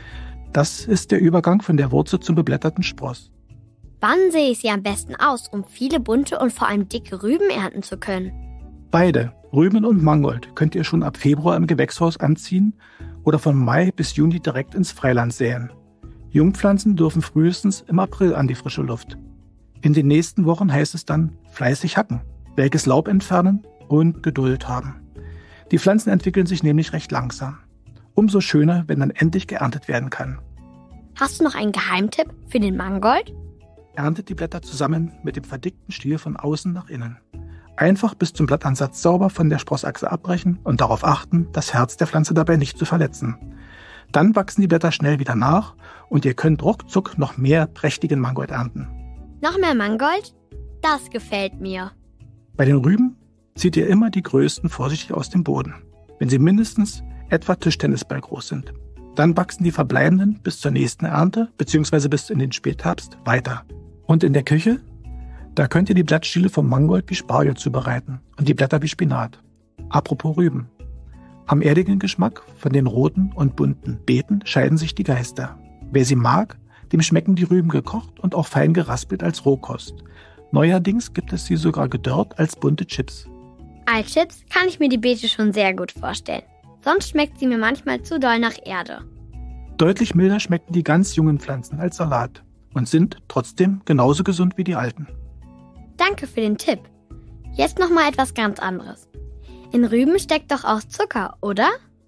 Das ist der Übergang von der Wurzel zum beblätterten Spross. Wann sehe ich sie am besten aus, um viele bunte und vor allem dicke Rüben ernten zu können? Beide, Rüben und Mangold, könnt ihr schon ab Februar im Gewächshaus anziehen oder von Mai bis Juni direkt ins Freiland säen. Jungpflanzen dürfen frühestens im April an die frische Luft. In den nächsten Wochen heißt es dann fleißig hacken, welkes Laub entfernen und Geduld haben. Die Pflanzen entwickeln sich nämlich recht langsam. Umso schöner, wenn dann endlich geerntet werden kann. Hast du noch einen Geheimtipp für den Mangold? Erntet die Blätter zusammen mit dem verdickten Stiel von außen nach innen. Einfach bis zum Blattansatz sauber von der Sprossachse abbrechen und darauf achten, das Herz der Pflanze dabei nicht zu verletzen. Dann wachsen die Blätter schnell wieder nach und ihr könnt ruckzuck noch mehr prächtigen Mangold ernten. Noch mehr Mangold? Das gefällt mir. Bei den Rüben zieht ihr immer die größten vorsichtig aus dem Boden, wenn sie mindestens etwa Tischtennisball groß sind. Dann wachsen die verbleibenden bis zur nächsten Ernte bzw. bis in den Spätherbst weiter. Und in der Küche? Da könnt ihr die Blattstiele vom Mangold wie Spargel zubereiten und die Blätter wie Spinat. Apropos Rüben. Am erdigen Geschmack von den roten und bunten Beeten scheiden sich die Geister. Wer sie mag, dem schmecken die Rüben gekocht und auch fein geraspelt als Rohkost. Neuerdings gibt es sie sogar gedörrt als bunte Chips. Als Chips kann ich mir die Beete schon sehr gut vorstellen. Sonst schmeckt sie mir manchmal zu doll nach Erde. Deutlich milder schmecken die ganz jungen Pflanzen als Salat und sind trotzdem genauso gesund wie die alten. Danke für den Tipp. Jetzt noch mal etwas ganz anderes. In Rüben steckt doch auch Zucker, oder?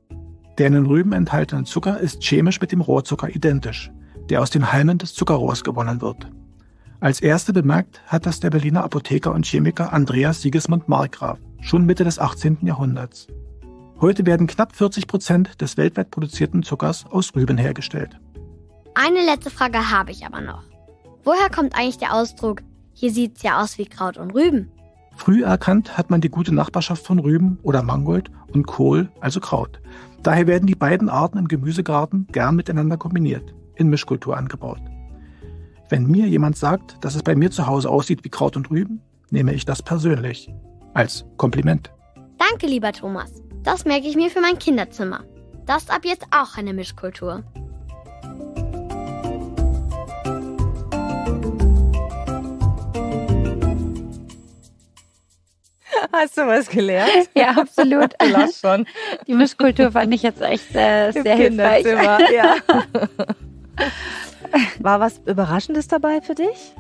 Der in den Rüben enthaltene Zucker ist chemisch mit dem Rohrzucker identisch, der aus den Halmen des Zuckerrohrs gewonnen wird. Als erster bemerkt hat das der Berliner Apotheker und Chemiker Andreas Sigismund Markgraf schon Mitte des achtzehnten Jahrhunderts. Heute werden knapp vierzig Prozent des weltweit produzierten Zuckers aus Rüben hergestellt. Eine letzte Frage habe ich aber noch. Woher kommt eigentlich der Ausdruck, hier sieht's ja aus wie Kraut und Rüben? Früh erkannt hat man die gute Nachbarschaft von Rüben oder Mangold und Kohl, also Kraut. Daher werden die beiden Arten im Gemüsegarten gern miteinander kombiniert, in Mischkultur angebaut. Wenn mir jemand sagt, dass es bei mir zu Hause aussieht wie Kraut und Rüben, nehme ich das persönlich. Als Kompliment. Danke, lieber Thomas. Das merke ich mir für mein Kinderzimmer. Das ist ab jetzt auch eine Mischkultur. Hast du was gelernt? Ja, absolut. Du lachst schon. Die Mischkultur fand ich jetzt echt äh, Im sehr hilfreich. Kinderzimmer, ja. War was Überraschendes dabei für dich?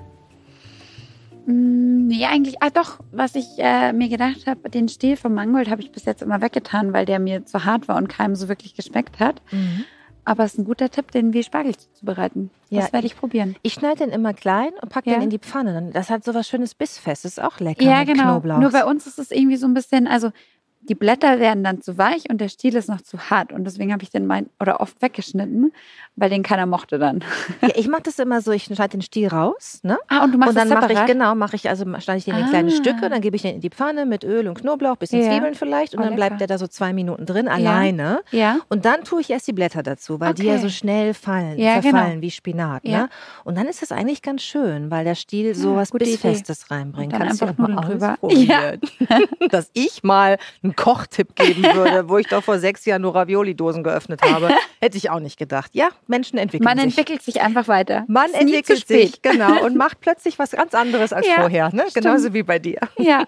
Mm, Nee, eigentlich, ah doch, was ich äh, mir gedacht habe, den Stiel vom Mangold habe ich bis jetzt immer weggetan, weil der mir zu hart war und keinem so wirklich geschmeckt hat. Mhm. Aber es ist ein guter Tipp, den wie Spargel zuzubereiten. Das Ja, werde ich probieren. Ich schneide den immer klein und packe Ja. den in die Pfanne. Das hat so was schönes Bissfestes, ist auch lecker Ja, mit genau. Knoblauch. Nur bei uns ist es irgendwie so ein bisschen, also die Blätter werden dann zu weich und der Stiel ist noch zu hart. Und deswegen habe ich den mein, oder oft weggeschnitten, weil den keiner mochte dann. Ja, ich mache das immer so, ich schneide den Stiel raus, ne? Ah, und du machst Und dann das mache ich, separat? genau, mache ich, also schneide ich den in Ah. kleine Stücke, dann gebe ich den in die Pfanne mit Öl und Knoblauch, bisschen Ja. Zwiebeln vielleicht und Oh, dann lecker. bleibt der da so zwei Minuten drin, alleine. Ja. Und dann tue ich erst die Blätter dazu, weil die ja Okay. so schnell fallen, Ja, verfallen genau. wie Spinat. Ja. Ne? Und dann ist das eigentlich ganz schön, weil der Stiel so Ja, was gute Idee. Bissfestes reinbringt. Und dann Kannst du einfach doch mal Nudeln drüber. ausprobieren. Dass ich mal einen Kochtipp geben würde, wo ich doch vor sechs Jahren nur Ravioli-Dosen geöffnet habe, hätte ich auch nicht gedacht. Ja, Menschen entwickeln Man sich. entwickelt sich einfach weiter. Man Ist nie entwickelt zu spät. sich, genau, und macht plötzlich was ganz anderes als Ja, vorher. Ne? stimmt. Genauso wie bei dir. Ja.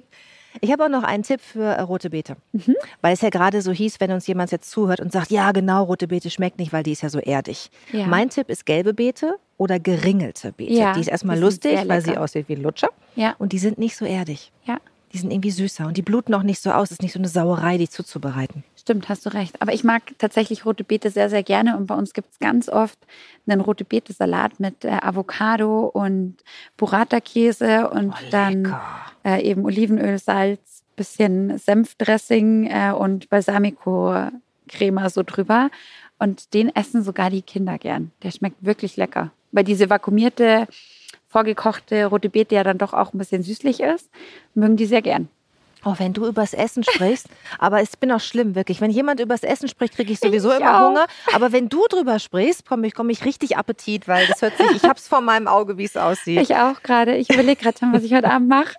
Ich habe auch noch einen Tipp für äh, rote Beete. Mhm. Weil es ja gerade so hieß, wenn uns jemand jetzt zuhört und sagt, ja genau, rote Beete schmeckt nicht, weil die ist ja so erdig. Ja. Mein Tipp ist gelbe Beete oder geringelte Beete. Ja, die ist erstmal die sind lustig, sehr weil sie lecker. aussieht wie ein Lutscher. Ja. Und die sind nicht so erdig. Ja. Die sind irgendwie süßer und die bluten auch nicht so aus. Es ist nicht so eine Sauerei, die zuzubereiten. Stimmt, hast du recht. Aber ich mag tatsächlich rote Beete sehr, sehr gerne. Und bei uns gibt es ganz oft einen rote Beete-Salat mit äh, Avocado und Burrata-Käse und Oh, dann lecker. äh, eben Olivenöl, Salz, bisschen Senfdressing äh, und Balsamico-Crema so drüber. Und den essen sogar die Kinder gern. Der schmeckt wirklich lecker. Weil diese vakuumierte, vorgekochte rote Beete ja dann doch auch ein bisschen süßlich ist, mögen die sehr gern. Oh, wenn du übers Essen sprichst, aber ich bin auch schlimm, wirklich. Wenn jemand übers Essen spricht, kriege ich sowieso Ich immer auch. Hunger. Aber wenn du drüber sprichst, komme ich, komm ich richtig Appetit, weil das hört sich, ich habe es vor meinem Auge, wie es aussieht. Ich auch gerade. Ich überlege gerade schon, was ich heute Abend mache.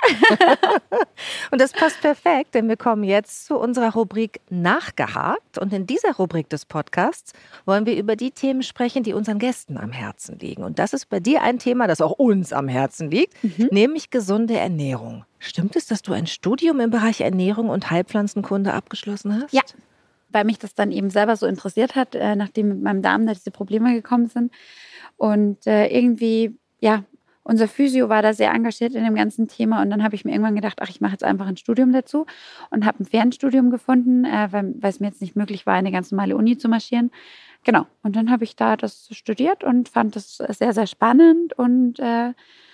Und das passt perfekt, denn wir kommen jetzt zu unserer Rubrik Nachgehakt. Und in dieser Rubrik des Podcasts wollen wir über die Themen sprechen, die unseren Gästen am Herzen liegen. Und das ist bei dir ein Thema, das auch uns am Herzen liegt, Mhm. nämlich gesunde Ernährung. Stimmt es, dass du ein Studium im Bereich Ernährung und Heilpflanzenkunde abgeschlossen hast? Ja. Weil mich das dann eben selber so interessiert hat, äh, nachdem mit meinem Darm da diese Probleme gekommen sind. Und äh, irgendwie, ja, unser Physio war da sehr engagiert in dem ganzen Thema. Und dann habe ich mir irgendwann gedacht, ach, ich mache jetzt einfach ein Studium dazu und habe ein Fernstudium gefunden, äh, weil, weil es mir jetzt nicht möglich war, eine ganz normale Uni zu marschieren. Genau. Und dann habe ich da das studiert und fand das sehr, sehr spannend und äh,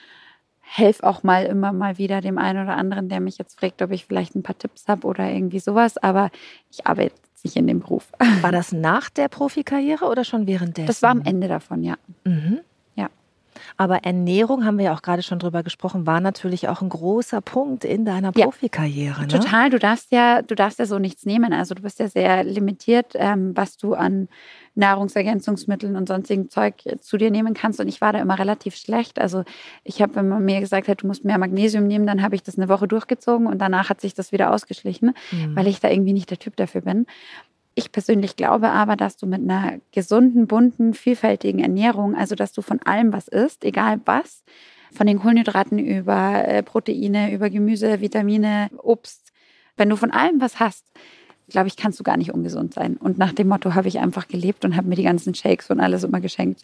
helfe auch mal immer mal wieder dem einen oder anderen, der mich jetzt fragt, ob ich vielleicht ein paar Tipps habe oder irgendwie sowas. Aber ich arbeite jetzt nicht in dem Beruf. War das nach der Profikarriere oder schon währenddessen? Das war am Ende davon, ja. Mhm. Ja. Aber Ernährung, haben wir ja auch gerade schon drüber gesprochen, war natürlich auch ein großer Punkt in deiner Ja. Profikarriere. Ne? Total, du darfst ja, du darfst ja so nichts nehmen. Also du bist ja sehr limitiert, ähm, was du an Nahrungsergänzungsmitteln und sonstigen Zeug zu dir nehmen kannst. Und ich war da immer relativ schlecht. Also ich habe, wenn man mir gesagt hat, du musst mehr Magnesium nehmen, dann habe ich das eine Woche durchgezogen und danach hat sich das wieder ausgeschlichen, Mhm. weil ich da irgendwie nicht der Typ dafür bin. Ich persönlich glaube aber, dass du mit einer gesunden, bunten, vielfältigen Ernährung, also dass du von allem was isst, egal was, von den Kohlenhydraten über äh, Proteine, über Gemüse, Vitamine, Obst, wenn du von allem was hast, glaube ich, kannst du gar nicht ungesund sein. Und nach dem Motto habe ich einfach gelebt und habe mir die ganzen Shakes und alles immer geschenkt.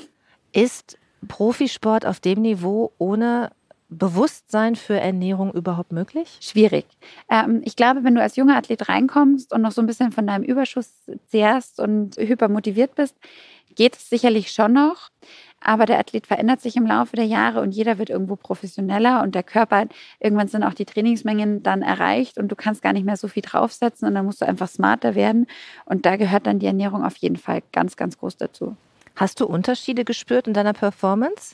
Ist Profisport auf dem Niveau ohne Bewusstsein für Ernährung überhaupt möglich? Schwierig. Ähm, ich glaube, wenn du als junger Athlet reinkommst und noch so ein bisschen von deinem Überschuss zehrst und hypermotiviert bist, geht es sicherlich schon noch. Aber der Athlet verändert sich im Laufe der Jahre und jeder wird irgendwo professioneller und der Körper, irgendwann sind auch die Trainingsmengen dann erreicht und du kannst gar nicht mehr so viel draufsetzen und dann musst du einfach smarter werden. Und da gehört dann die Ernährung auf jeden Fall ganz, ganz groß dazu. Hast du Unterschiede gespürt in deiner Performance?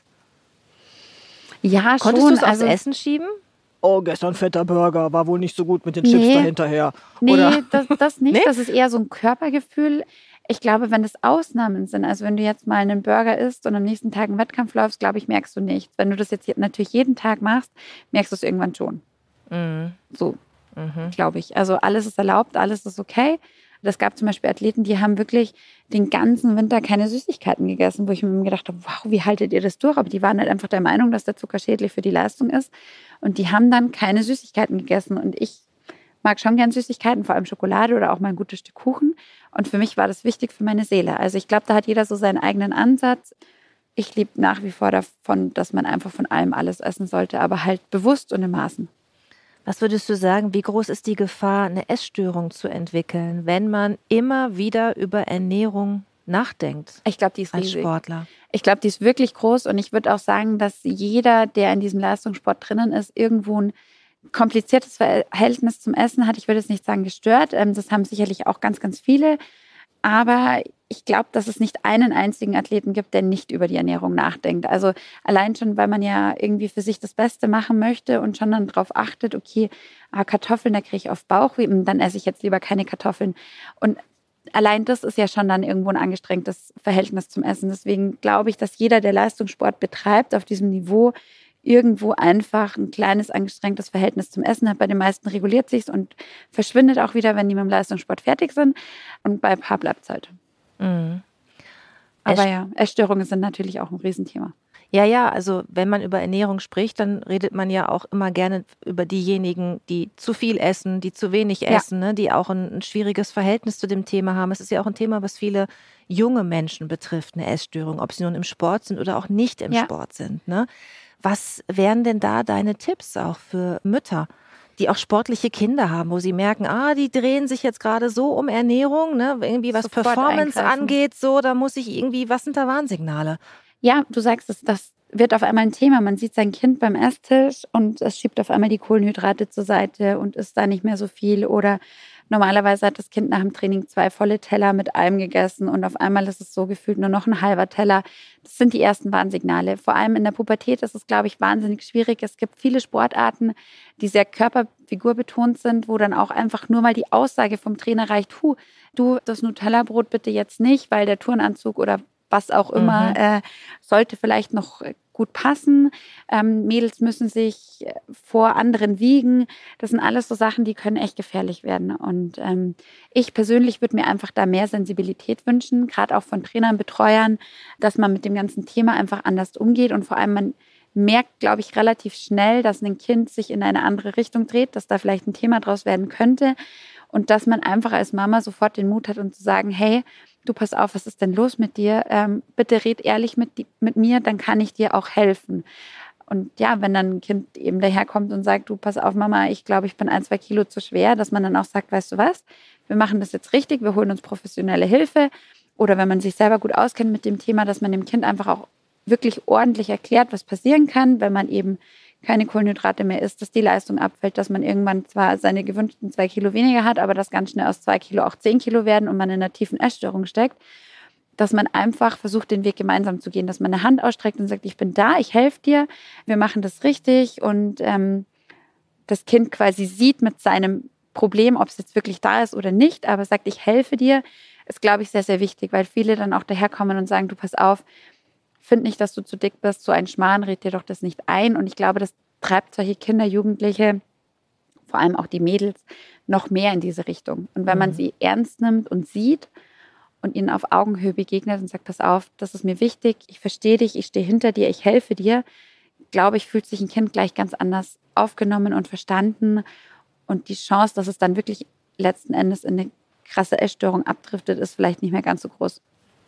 Ja, Konntest schon. du es aufs also, Essen schieben? Oh, gestern fetter Burger, war wohl nicht so gut mit den Nee. Chips dahinterher. Nee, Oder? das, das nicht. Nee? Das ist eher so ein Körpergefühl. Ich glaube, wenn das Ausnahmen sind, also wenn du jetzt mal einen Burger isst und am nächsten Tag einen Wettkampf läufst, glaube ich, merkst du nichts. Wenn du das jetzt natürlich jeden Tag machst, merkst du es irgendwann schon. Mhm. So, Mhm. glaube ich. Also alles ist erlaubt, alles ist okay. Es gab zum Beispiel Athleten, die haben wirklich den ganzen Winter keine Süßigkeiten gegessen, wo ich mir gedacht habe, wow, wie haltet ihr das durch? Aber die waren halt einfach der Meinung, dass der Zucker schädlich für die Leistung ist. Und die haben dann keine Süßigkeiten gegessen. Und ich mag schon gern Süßigkeiten, vor allem Schokolade oder auch mal ein gutes Stück Kuchen. Und für mich war das wichtig für meine Seele. Also ich glaube, da hat jeder so seinen eigenen Ansatz. Ich lebe nach wie vor davon, dass man einfach von allem alles essen sollte, aber halt bewusst und in Maßen. Was würdest du sagen, wie groß ist die Gefahr, eine Essstörung zu entwickeln, wenn man immer wieder über Ernährung nachdenkt Ich glaube, die ist als riesig. Sportler? Ich glaube, die ist wirklich groß und ich würde auch sagen, dass jeder, der in diesem Leistungssport drinnen ist, irgendwo ein kompliziertes Verhältnis zum Essen hat. Ich würde jetzt nicht sagen gestört, das haben sicherlich auch ganz, ganz viele, aber ich glaube, dass es nicht einen einzigen Athleten gibt, der nicht über die Ernährung nachdenkt. Also allein schon, weil man ja irgendwie für sich das Beste machen möchte und schon dann darauf achtet, okay, ah, Kartoffeln, da kriege ich auf Bauchweh, dann esse ich jetzt lieber keine Kartoffeln. Und allein das ist ja schon dann irgendwo ein angestrengtes Verhältnis zum Essen. Deswegen glaube ich, dass jeder, der Leistungssport betreibt, auf diesem Niveau irgendwo einfach ein kleines angestrengtes Verhältnis zum Essen hat. Bei den meisten reguliert sich's und verschwindet auch wieder, wenn die mit dem Leistungssport fertig sind. Und bei ein paar bleibt es halt. Mhm. Aber Ess- ja, Essstörungen sind natürlich auch ein Riesenthema. Ja, ja, also wenn man über Ernährung spricht, dann redet man ja auch immer gerne über diejenigen, die zu viel essen, die zu wenig Ja. essen, ne, die auch ein, ein schwieriges Verhältnis zu dem Thema haben. Es ist ja auch ein Thema, was viele junge Menschen betrifft, eine Essstörung, ob sie nun im Sport sind oder auch nicht im Ja. Sport sind. Ne? Was wären denn da deine Tipps auch für Mütter, die auch sportliche Kinder haben, wo sie merken, ah, die drehen sich jetzt gerade so um Ernährung, ne, irgendwie was Sofort Performance eingreifen. angeht, so, da muss ich irgendwie, was sind da Warnsignale? Ja, du sagst es, das wird auf einmal ein Thema. Man sieht sein Kind beim Esstisch und es schiebt auf einmal die Kohlenhydrate zur Seite und isst da nicht mehr so viel. Oder normalerweise hat das Kind nach dem Training zwei volle Teller mit allem gegessen und auf einmal ist es so gefühlt nur noch ein halber Teller. Das sind die ersten Warnsignale. Vor allem in der Pubertät ist es, glaube ich, wahnsinnig schwierig. Es gibt viele Sportarten, die sehr körperfigurbetont sind, wo dann auch einfach nur mal die Aussage vom Trainer reicht, hu, du, das Nutella-Brot bitte jetzt nicht, weil der Turnanzug oder was auch immer, Mhm. äh, sollte vielleicht noch gut passen. Ähm, Mädels müssen sich vor anderen wiegen. Das sind alles so Sachen, die können echt gefährlich werden. Und ähm, ich persönlich würde mir einfach da mehr Sensibilität wünschen, gerade auch von Trainern, Betreuern, dass man mit dem ganzen Thema einfach anders umgeht. Und vor allem, man merkt, glaube ich, relativ schnell, dass ein Kind sich in eine andere Richtung dreht, dass da vielleicht ein Thema draus werden könnte. Und dass man einfach als Mama sofort den Mut hat, und zu sagen, hey, du, pass auf, was ist denn los mit dir? Ähm, bitte red ehrlich mit, di- mit mir, dann kann ich dir auch helfen. Und ja, wenn dann ein Kind eben daherkommt und sagt, du, pass auf, Mama, ich glaube, ich bin ein, zwei Kilo zu schwer, dass man dann auch sagt, weißt du was, wir machen das jetzt richtig, wir holen uns professionelle Hilfe. Oder wenn man sich selber gut auskennt mit dem Thema, dass man dem Kind einfach auch wirklich ordentlich erklärt, was passieren kann, wenn man eben keine Kohlenhydrate mehr isst, dass die Leistung abfällt, dass man irgendwann zwar seine gewünschten zwei Kilo weniger hat, aber dass ganz schnell aus zwei Kilo auch zehn Kilo werden und man in einer tiefen Essstörung steckt, dass man einfach versucht, den Weg gemeinsam zu gehen, dass man eine Hand ausstreckt und sagt, ich bin da, ich helfe dir, wir machen das richtig und ähm, das Kind quasi sieht mit seinem Problem, ob es jetzt wirklich da ist oder nicht, aber sagt, ich helfe dir, ist, glaube ich, sehr, sehr wichtig, weil viele dann auch daherkommen und sagen, du, pass auf, find nicht, dass du zu dick bist, so ein Schmarrn, red dir doch das nicht ein. Und ich glaube, das treibt solche Kinder, Jugendliche, vor allem auch die Mädels, noch mehr in diese Richtung. Und wenn man Mhm. sie ernst nimmt und sieht und ihnen auf Augenhöhe begegnet und sagt, pass auf, das ist mir wichtig, ich verstehe dich, ich stehe hinter dir, ich helfe dir, glaube ich, fühlt sich ein Kind gleich ganz anders aufgenommen und verstanden. Und die Chance, dass es dann wirklich letzten Endes in eine krasse Essstörung abdriftet, ist vielleicht nicht mehr ganz so groß.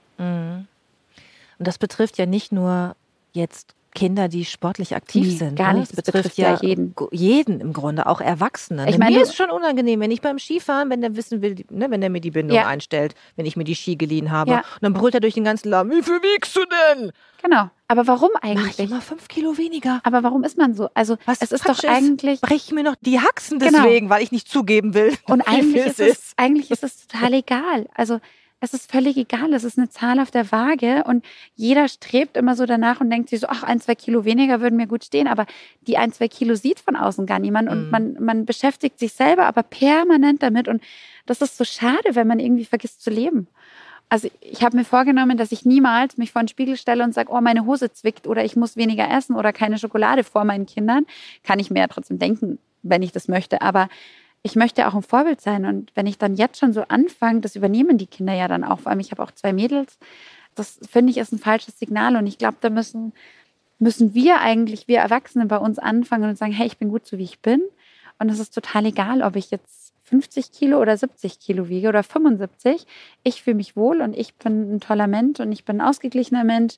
Mhm. Und das betrifft ja nicht nur jetzt Kinder, die sportlich aktiv Nee, sind. gar ne? nicht. Es Das betrifft, betrifft ja ja jeden. go- jeden im Grunde, auch Erwachsene. Ich Ne? meine, mir du- ist schon unangenehm, wenn ich beim Skifahren, wenn der wissen will, ne, wenn der mir die Bindung Ja. einstellt, wenn ich mir die Ski geliehen habe. Ja. Und dann brüllt er durch den ganzen Laden, wie viel wiegst du denn? Genau. Aber warum Mach ich eigentlich? immer fünf Kilo weniger. Aber warum ist man so? Also Was es ist Quatsch doch eigentlich... brech ich mir noch die Haxen Genau. deswegen, weil ich nicht zugeben will, Und wie eigentlich viel ist, es, eigentlich ist es total egal. Also es ist völlig egal. Es ist eine Zahl auf der Waage und jeder strebt immer so danach und denkt sich so, ach, ein, zwei Kilo weniger würden mir gut stehen. Aber die ein, zwei Kilo sieht von außen gar niemand und Mhm. man, man beschäftigt sich selber aber permanent damit. Und das ist so schade, wenn man irgendwie vergisst zu leben. Also ich habe mir vorgenommen, dass ich niemals mich vor den Spiegel stelle und sage, oh, meine Hose zwickt oder ich muss weniger essen oder keine Schokolade vor meinen Kindern. Kann ich mir ja trotzdem denken, wenn ich das möchte. Aber ich möchte auch ein Vorbild sein. Und wenn ich dann jetzt schon so anfange, das übernehmen die Kinder ja dann auch. Vor allem, ich habe auch zwei Mädels. Das finde ich ist ein falsches Signal. Und ich glaube, da müssen, müssen wir eigentlich, wir Erwachsene bei uns anfangen und sagen, hey, ich bin gut so, wie ich bin. Und es ist total egal, ob ich jetzt fünfzig Kilo oder siebzig Kilo wiege oder fünfundsiebzig. Ich fühle mich wohl und ich bin ein toller Mensch und ich bin ein ausgeglichener Mensch.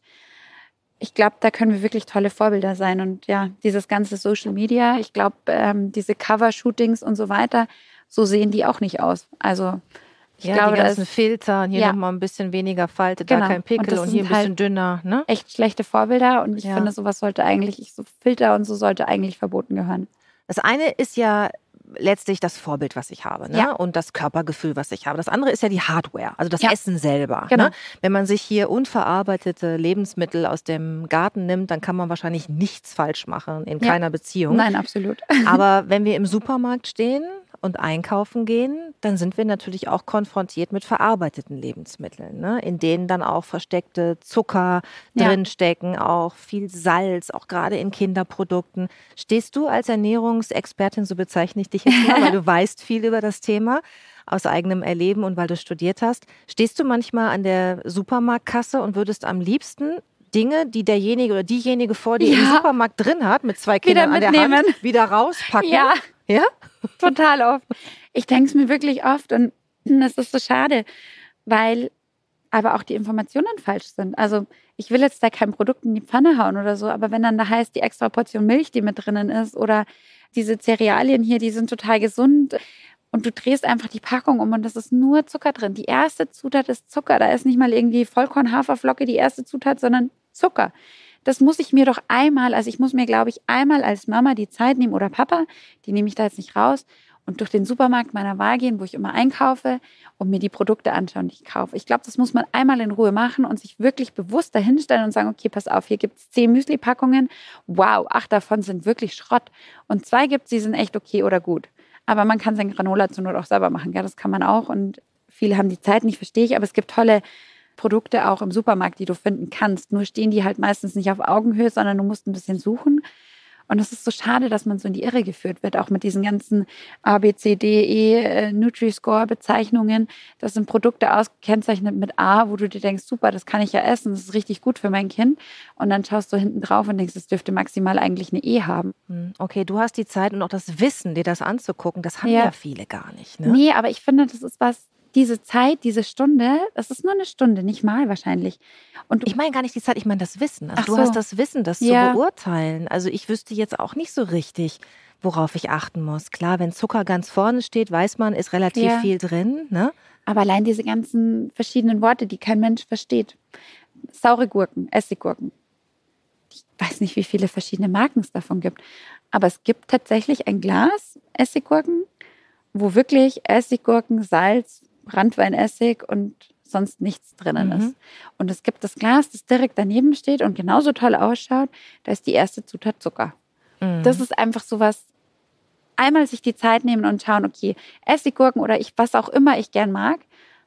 Ich glaube, da können wir wirklich tolle Vorbilder sein. Und ja, dieses ganze Social Media, ich glaube, ähm, diese Cover-Shootings und so weiter, so sehen die auch nicht aus. Also ich ja, glaube, die ganzen das ist, Filter, hier ja. nochmal ein bisschen weniger Falte, Genau. da kein Pickel und, und hier ein bisschen halt dünner. Ne? echt schlechte Vorbilder. Und ich Ja. finde, sowas sollte eigentlich, ich, so Filter und so sollte eigentlich verboten gehören. Das eine ist ja letztlich das Vorbild, was ich habe, ne? Ja. Und das Körpergefühl, was ich habe. Das andere ist ja die Hardware, also das Ja. Essen selber. Genau. Ne? Wenn man sich hier unverarbeitete Lebensmittel aus dem Garten nimmt, dann kann man wahrscheinlich nichts falsch machen in Ja. keiner Beziehung. Nein, absolut. Aber wenn wir im Supermarkt stehen und einkaufen gehen, dann sind wir natürlich auch konfrontiert mit verarbeiteten Lebensmitteln, ne? In denen dann auch versteckte Zucker Ja. drinstecken, auch viel Salz, auch gerade in Kinderprodukten. Stehst du als Ernährungsexpertin, so bezeichne ich dich jetzt mal, weil du weißt viel über das Thema aus eigenem Erleben und weil du studiert hast, stehst du manchmal an der Supermarktkasse und würdest am liebsten Dinge, die derjenige oder diejenige vor dir Ja. im Supermarkt drin hat, mit zwei Kindern an der mitnehmen. Hand, wieder rauspacken? Ja. Ja? Total oft. Ich denke es mir wirklich oft und es ist so schade, weil aber auch die Informationen falsch sind. Also ich will jetzt da kein Produkt in die Pfanne hauen oder so, aber wenn dann da heißt, die extra Portion Milch, die mit drinnen ist oder diese Cerealien hier, die sind total gesund und du drehst einfach die Packung um und das ist nur Zucker drin. Die erste Zutat ist Zucker. Da ist nicht mal irgendwie Vollkorn-Haferflocke die erste Zutat, sondern Zucker. Das muss ich mir doch einmal, also ich muss mir, glaube ich, einmal als Mama die Zeit nehmen oder Papa, die nehme ich da jetzt nicht raus, und durch den Supermarkt meiner Wahl gehen, wo ich immer einkaufe und mir die Produkte anschauen, die ich kaufe. Ich glaube, das muss man einmal in Ruhe machen und sich wirklich bewusst dahinstellen und sagen, okay, pass auf, hier gibt es zehn Müsli-Packungen. Wow, acht davon sind wirklich Schrott. Und zwei gibt es, die sind echt okay oder gut. Aber man kann sein Granola zur Not auch selber machen. Ja, das kann man auch. Und viele haben die Zeit nicht, verstehe ich. Aber es gibt tolle Produkte auch im Supermarkt, die du finden kannst. Nur stehen die halt meistens nicht auf Augenhöhe, sondern du musst ein bisschen suchen. Und es ist so schade, dass man so in die Irre geführt wird, auch mit diesen ganzen A, B, C, D, E, Nutri-Score-Bezeichnungen. Das sind Produkte ausgekennzeichnet mit A, wo du dir denkst, super, das kann ich ja essen, das ist richtig gut für mein Kind. Und dann schaust du hinten drauf und denkst, es dürfte maximal eigentlich eine E haben. Okay, du hast die Zeit und auch das Wissen, dir das anzugucken. Das haben ja, ja viele gar nicht. Ne? Nee, aber ich finde, das ist was, diese Zeit, diese Stunde, das ist nur eine Stunde, nicht mal wahrscheinlich. Und ich meine gar nicht die Zeit, ich meine das Wissen. Also Ach du so. hast das Wissen, das Ja. zu beurteilen. Also ich wüsste jetzt auch nicht so richtig, worauf ich achten muss. Klar, wenn Zucker ganz vorne steht, weiß man, ist relativ Ja. viel drin. Ne? Aber allein diese ganzen verschiedenen Worte, die kein Mensch versteht. Saure Gurken, Essiggurken. Ich weiß nicht, wie viele verschiedene Marken es davon gibt. Aber es gibt tatsächlich ein Glas Essiggurken, wo wirklich Essiggurken, Salz, Branntweinessig und sonst nichts drinnen Mhm. ist. Und es gibt das Glas, das direkt daneben steht und genauso toll ausschaut. Da ist die erste Zutat Zucker. Mhm. Das ist einfach sowas, einmal sich die Zeit nehmen und schauen, okay, Essiggurken oder ich, was auch immer ich gern mag.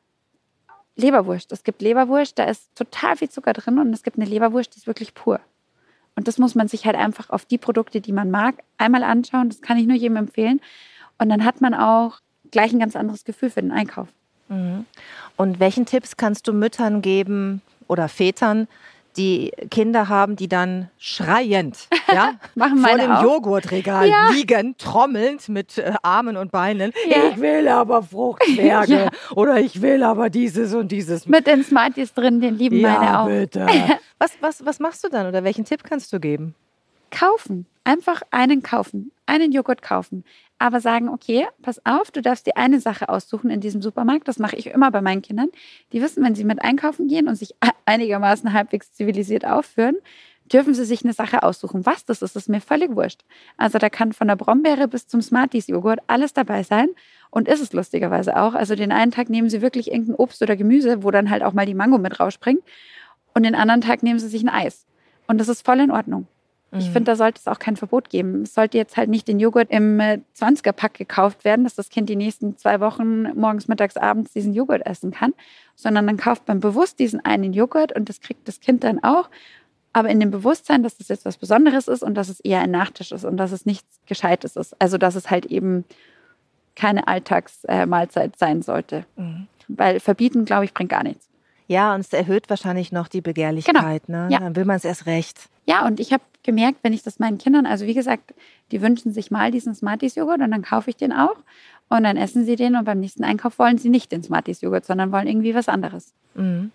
Leberwurst. Es gibt Leberwurst, da ist total viel Zucker drin und es gibt eine Leberwurst, die ist wirklich pur. Und das muss man sich halt einfach auf die Produkte, die man mag, einmal anschauen. Das kann ich nur jedem empfehlen. Und dann hat man auch gleich ein ganz anderes Gefühl für den Einkauf. Mhm. Und welchen Tipps kannst du Müttern geben oder Vätern, die Kinder haben, die dann schreiend ja, Machen vor meine dem auch. Joghurtregal Ja. liegen, trommelnd mit äh, Armen und Beinen. Ja. Ich will aber Fruchtzwerge Ja. oder ich will aber dieses und dieses. Mit den Smarties drin, den lieben meine ja, auch. bitte. Was, was, was machst du dann oder welchen Tipp kannst du geben? Kaufen. Einfach einen kaufen. Einen Joghurt kaufen. Aber sagen, okay, pass auf, du darfst dir eine Sache aussuchen in diesem Supermarkt. Das mache ich immer bei meinen Kindern. Die wissen, wenn sie mit einkaufen gehen und sich einigermaßen halbwegs zivilisiert aufführen, dürfen sie sich eine Sache aussuchen. Was das ist, ist mir völlig wurscht. Also da kann von der Brombeere bis zum Smarties-Joghurt alles dabei sein. Und ist es lustigerweise auch. Also den einen Tag nehmen sie wirklich irgendein Obst oder Gemüse, wo dann halt auch mal die Mango mit rausspringt. Und den anderen Tag nehmen sie sich ein Eis. Und das ist voll in Ordnung. Ich finde, da sollte es auch kein Verbot geben. Es sollte jetzt halt nicht den Joghurt im zwanziger-Pack gekauft werden, dass das Kind die nächsten zwei Wochen morgens, mittags, abends diesen Joghurt essen kann, sondern dann kauft man bewusst diesen einen Joghurt und das kriegt das Kind dann auch, aber in dem Bewusstsein, dass das jetzt was Besonderes ist und dass es eher ein Nachtisch ist und dass es nichts Gescheites ist. Also dass es halt eben keine Alltagsmahlzeit sein sollte. Mhm. Weil verbieten, glaube ich, bringt gar nichts. Ja, und es erhöht wahrscheinlich noch die Begehrlichkeit. Genau. Ne? Ja. Dann will man es erst recht. Ja, und ich habe gemerkt, wenn ich das meinen Kindern, also wie gesagt, die wünschen sich mal diesen Smarties-Joghurt und dann kaufe ich den auch und dann essen sie den und beim nächsten Einkauf wollen sie nicht den Smarties-Joghurt, sondern wollen irgendwie was anderes. Mhm.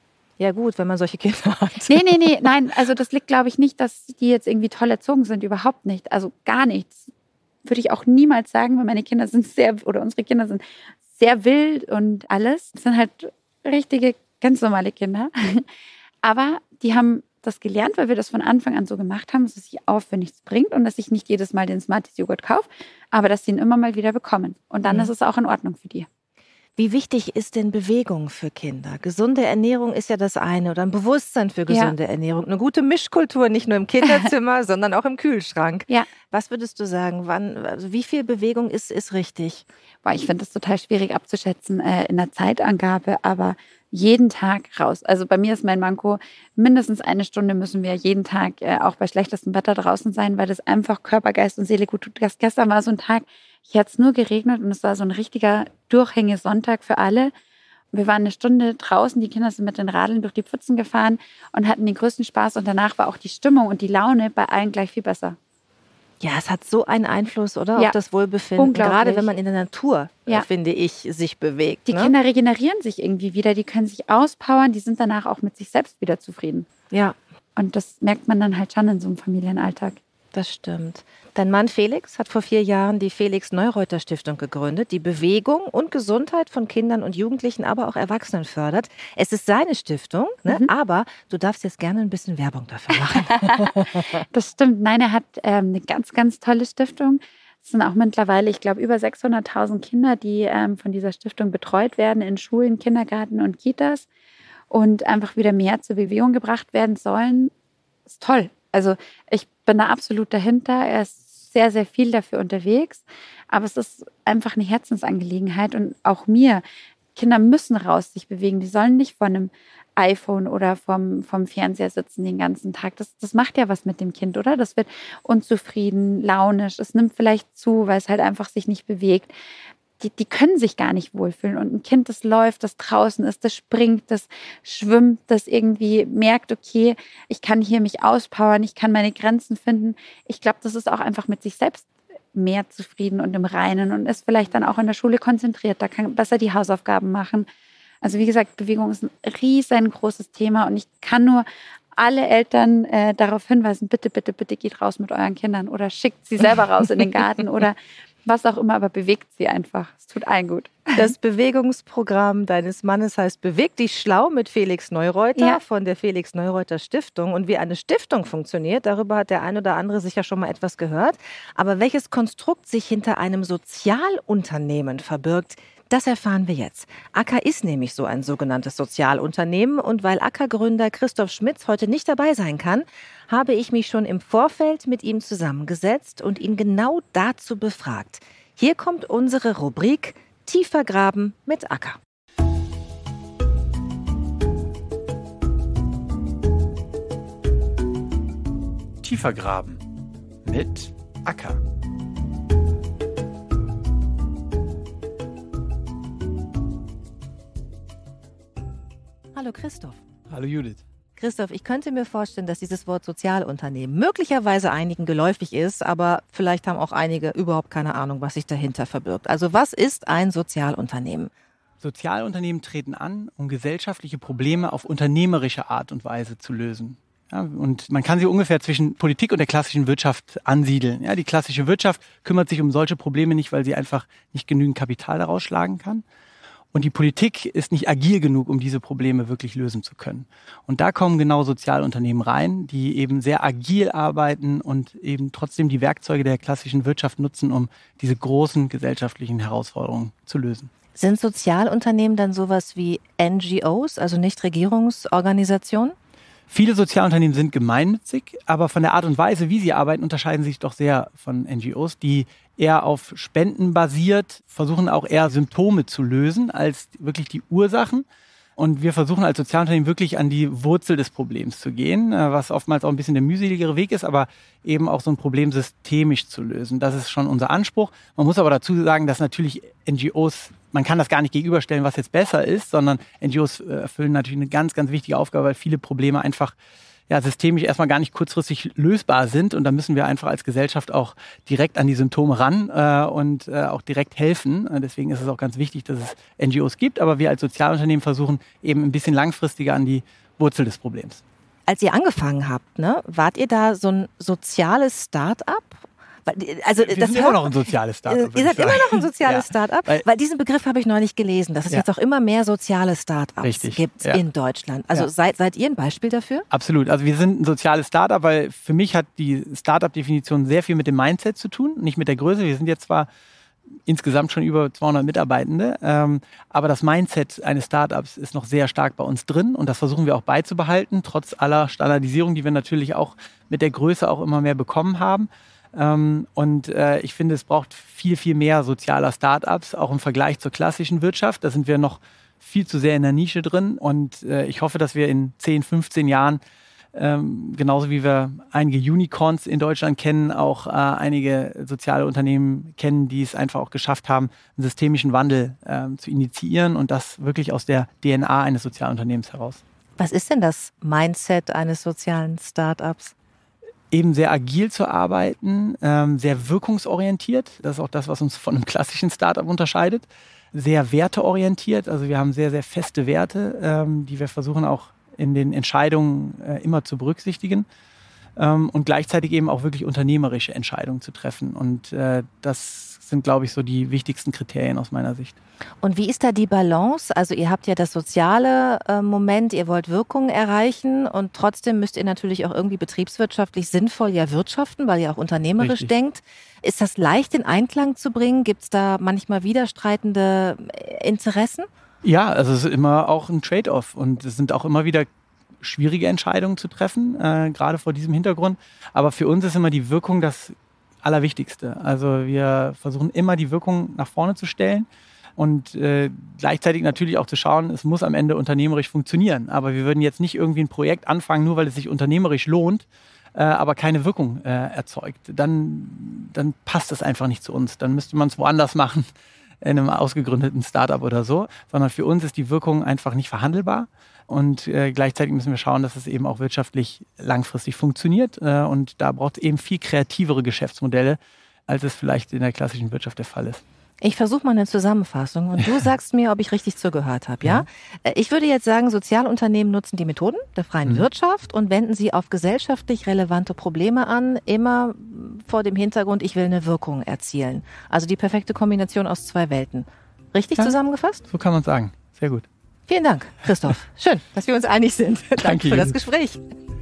Ja gut, wenn man solche Kinder hat. Nee, nee, nee, nein, also das liegt, glaube ich, nicht, dass die jetzt irgendwie toll erzogen sind, überhaupt nicht, also gar nichts. Würde ich auch niemals sagen, weil meine Kinder sind sehr, oder unsere Kinder sind sehr wild und alles. Das sind halt richtige, ganz normale Kinder. Aber die haben das gelernt, weil wir das von Anfang an so gemacht haben, dass es sich auf, wenn nichts bringt und dass ich nicht jedes Mal den Smarties-Joghurt kaufe, aber dass sie ihn immer mal wieder bekommen. Und dann mhm. ist es auch in Ordnung für die. Wie wichtig ist denn Bewegung für Kinder? Gesunde Ernährung ist ja das eine oder ein Bewusstsein für gesunde ja. Ernährung. Eine gute Mischkultur, nicht nur im Kinderzimmer, sondern auch im Kühlschrank. Ja. Was würdest du sagen, wann, also wie viel Bewegung ist, ist richtig? Boah, ich finde das total schwierig abzuschätzen äh, in der Zeitangabe, aber jeden Tag raus. Also bei mir ist mein Manko, mindestens eine Stunde müssen wir jeden Tag äh, auch bei schlechtestem Wetter draußen sein, weil das einfach Körper, Geist und Seele gut tut. Gestern war so ein Tag, hier hat es nur geregnet und es war so ein richtiger Durchhängesonntag für alle. Wir waren eine Stunde draußen, die Kinder sind mit den Radeln durch die Pfützen gefahren und hatten den größten Spaß und danach war auch die Stimmung und die Laune bei allen gleich viel besser. Ja, es hat so einen Einfluss, oder? Ja. Auf das Wohlbefinden. Gerade wenn man in der Natur, ja. äh, finde ich, sich bewegt. Die ne? Kinder regenerieren sich irgendwie wieder, die können sich auspowern, die sind danach auch mit sich selbst wieder zufrieden. Ja. Und das merkt man dann halt schon in so einem Familienalltag. Das stimmt. Dein Mann Felix hat vor vier Jahren die Felix-Neureuter-Stiftung gegründet, die Bewegung und Gesundheit von Kindern und Jugendlichen, aber auch Erwachsenen fördert. Es ist seine Stiftung, ne? mhm. aber du darfst jetzt gerne ein bisschen Werbung dafür machen. Das stimmt. Nein, er hat ähm, eine ganz, ganz tolle Stiftung. Es sind auch mittlerweile, ich glaube, über sechshunderttausend Kinder, die ähm, von dieser Stiftung betreut werden in Schulen, Kindergärten und Kitas und einfach wieder mehr zur Bewegung gebracht werden sollen. Das ist toll. Also ich bin da absolut dahinter. Er ist sehr, sehr viel dafür unterwegs. Aber es ist einfach eine Herzensangelegenheit. Und auch mir, Kinder müssen raus sich bewegen. Die sollen nicht vor einem iPhone oder vom, vom Fernseher sitzen den ganzen Tag. Das, das macht ja was mit dem Kind, oder? Das wird unzufrieden, launisch. Es nimmt vielleicht zu, weil es halt einfach sich nicht bewegt. Die, die können sich gar nicht wohlfühlen. Und ein Kind, das läuft, das draußen ist, das springt, das schwimmt, das irgendwie merkt, okay, ich kann hier mich auspowern, ich kann meine Grenzen finden. Ich glaube, das ist auch einfach mit sich selbst mehr zufrieden und im Reinen und ist vielleicht dann auch in der Schule konzentriert. Da kann besser die Hausaufgaben machen. Also wie gesagt, Bewegung ist ein riesengroßes Thema und ich kann nur alle Eltern äh, darauf hinweisen, bitte, bitte, bitte geht raus mit euren Kindern oder schickt sie selber raus in den Garten oder was auch immer, aber bewegt sie einfach. Es tut allen gut. Das Bewegungsprogramm deines Mannes heißt Beweg dich schlau mit Felix Neureuter ja. von der Felix Neureuter Stiftung. Und wie eine Stiftung funktioniert, darüber hat der ein oder andere sicher schon mal etwas gehört. Aber welches Konstrukt sich hinter einem Sozialunternehmen verbirgt, das erfahren wir jetzt. Akka ist nämlich so ein sogenanntes Sozialunternehmen und weil Akka-Gründer Christoph Schmitz heute nicht dabei sein kann, habe ich mich schon im Vorfeld mit ihm zusammengesetzt und ihn genau dazu befragt. Hier kommt unsere Rubrik Tiefer graben mit Akka. Tiefer graben mit Akka. Hallo Christoph. Hallo Judith. Christoph, ich könnte mir vorstellen, dass dieses Wort Sozialunternehmen möglicherweise einigen geläufig ist, aber vielleicht haben auch einige überhaupt keine Ahnung, was sich dahinter verbirgt. Also was ist ein Sozialunternehmen? Sozialunternehmen treten an, um gesellschaftliche Probleme auf unternehmerische Art und Weise zu lösen. Ja, und man kann sie ungefähr zwischen Politik und der klassischen Wirtschaft ansiedeln. Ja, die klassische Wirtschaft kümmert sich um solche Probleme nicht, weil sie einfach nicht genügend Kapital daraus schlagen kann. Und die Politik ist nicht agil genug, um diese Probleme wirklich lösen zu können. Und da kommen genau Sozialunternehmen rein, die eben sehr agil arbeiten und eben trotzdem die Werkzeuge der klassischen Wirtschaft nutzen, um diese großen gesellschaftlichen Herausforderungen zu lösen. Sind Sozialunternehmen dann sowas wie N G Os, also Nichtregierungsorganisationen? Viele Sozialunternehmen sind gemeinnützig, aber von der Art und Weise, wie sie arbeiten, unterscheiden sich doch sehr von N G Os, die eher auf Spenden basiert, versuchen auch eher Symptome zu lösen als wirklich die Ursachen. Und wir versuchen als Sozialunternehmen wirklich an die Wurzel des Problems zu gehen, was oftmals auch ein bisschen der mühseligere Weg ist, aber eben auch so ein Problem systemisch zu lösen. Das ist schon unser Anspruch. Man muss aber dazu sagen, dass natürlich N G Os, man kann das gar nicht gegenüberstellen, was jetzt besser ist, sondern N G Os erfüllen natürlich eine ganz, ganz wichtige Aufgabe, weil viele Probleme einfach ja, systemisch erstmal gar nicht kurzfristig lösbar sind. Und da müssen wir einfach als Gesellschaft auch direkt an die Symptome ran äh, und äh, auch direkt helfen. Und deswegen ist es auch ganz wichtig, dass es N G Os gibt. Aber wir als Sozialunternehmen versuchen eben ein bisschen langfristiger an die Wurzel des Problems. Als ihr angefangen habt, ne, wart ihr da so ein soziales Start-up? Also, wir das sind immer noch ein soziales Start-up. Ihr seid immer noch ein soziales ja, Start-up? Weil, weil diesen Begriff habe ich neulich gelesen, dass es ja. jetzt auch immer mehr soziale Start-ups gibt ja. in Deutschland. Also ja. seid, seid ihr ein Beispiel dafür? Absolut. Also wir sind ein soziales Start-up, weil für mich hat die Start-up-Definition sehr viel mit dem Mindset zu tun, nicht mit der Größe. Wir sind jetzt zwar insgesamt schon über zweihundert Mitarbeitende, ähm, aber das Mindset eines Startups ist noch sehr stark bei uns drin und das versuchen wir auch beizubehalten, trotz aller Standardisierung, die wir natürlich auch mit der Größe auch immer mehr bekommen haben. Ähm, und äh, ich finde, es braucht viel, viel mehr sozialer Startups, auch im Vergleich zur klassischen Wirtschaft. Da sind wir noch viel zu sehr in der Nische drin und äh, ich hoffe, dass wir in zehn, fünfzehn Jahren Ähm, genauso wie wir einige Unicorns in Deutschland kennen, auch äh, einige soziale Unternehmen kennen, die es einfach auch geschafft haben, einen systemischen Wandel äh, zu initiieren und das wirklich aus der D N A eines Sozialunternehmens heraus. Was ist denn das Mindset eines sozialen Startups? Eben sehr agil zu arbeiten, ähm, sehr wirkungsorientiert. Das ist auch das, was uns von einem klassischen Startup unterscheidet. Sehr werteorientiert. Also wir haben sehr, sehr feste Werte, ähm, die wir versuchen auch in den Entscheidungen äh, immer zu berücksichtigen ähm, und gleichzeitig eben auch wirklich unternehmerische Entscheidungen zu treffen. Und äh, das sind, glaube ich, so die wichtigsten Kriterien aus meiner Sicht. Und wie ist da die Balance? Also ihr habt ja das soziale äh, Moment, ihr wollt Wirkungen erreichen und trotzdem müsst ihr natürlich auch irgendwie betriebswirtschaftlich sinnvoll ja wirtschaften, weil ihr auch unternehmerisch Richtig. denkt. Ist das leicht in Einklang zu bringen? Gibt es da manchmal widerstreitende Interessen? Ja, also es ist immer auch ein Trade-off und es sind auch immer wieder schwierige Entscheidungen zu treffen, äh, gerade vor diesem Hintergrund. Aber für uns ist immer die Wirkung das Allerwichtigste. Also wir versuchen immer die Wirkung nach vorne zu stellen und äh, gleichzeitig natürlich auch zu schauen, es muss am Ende unternehmerisch funktionieren. Aber wir würden jetzt nicht irgendwie ein Projekt anfangen, nur weil es sich unternehmerisch lohnt, äh, aber keine Wirkung äh, erzeugt. Dann, dann passt das einfach nicht zu uns. Dann müsste man es woanders machen, in einem ausgegründeten Startup oder so, sondern für uns ist die Wirkung einfach nicht verhandelbar und äh, gleichzeitig müssen wir schauen, dass es eben auch wirtschaftlich langfristig funktioniert äh, und da braucht es eben viel kreativere Geschäftsmodelle, als es vielleicht in der klassischen Wirtschaft der Fall ist. Ich versuche mal eine Zusammenfassung und du sagst mir, ob ich richtig zugehört habe, ja? ja? Ich würde jetzt sagen, Sozialunternehmen nutzen die Methoden der freien mhm. Wirtschaft und wenden sie auf gesellschaftlich relevante Probleme an, immer vor dem Hintergrund, ich will eine Wirkung erzielen. Also die perfekte Kombination aus zwei Welten. Richtig ja, zusammengefasst? So kann man sagen. Sehr gut. Vielen Dank, Christoph. Schön, dass wir uns einig sind. Danke, Danke für das Gespräch.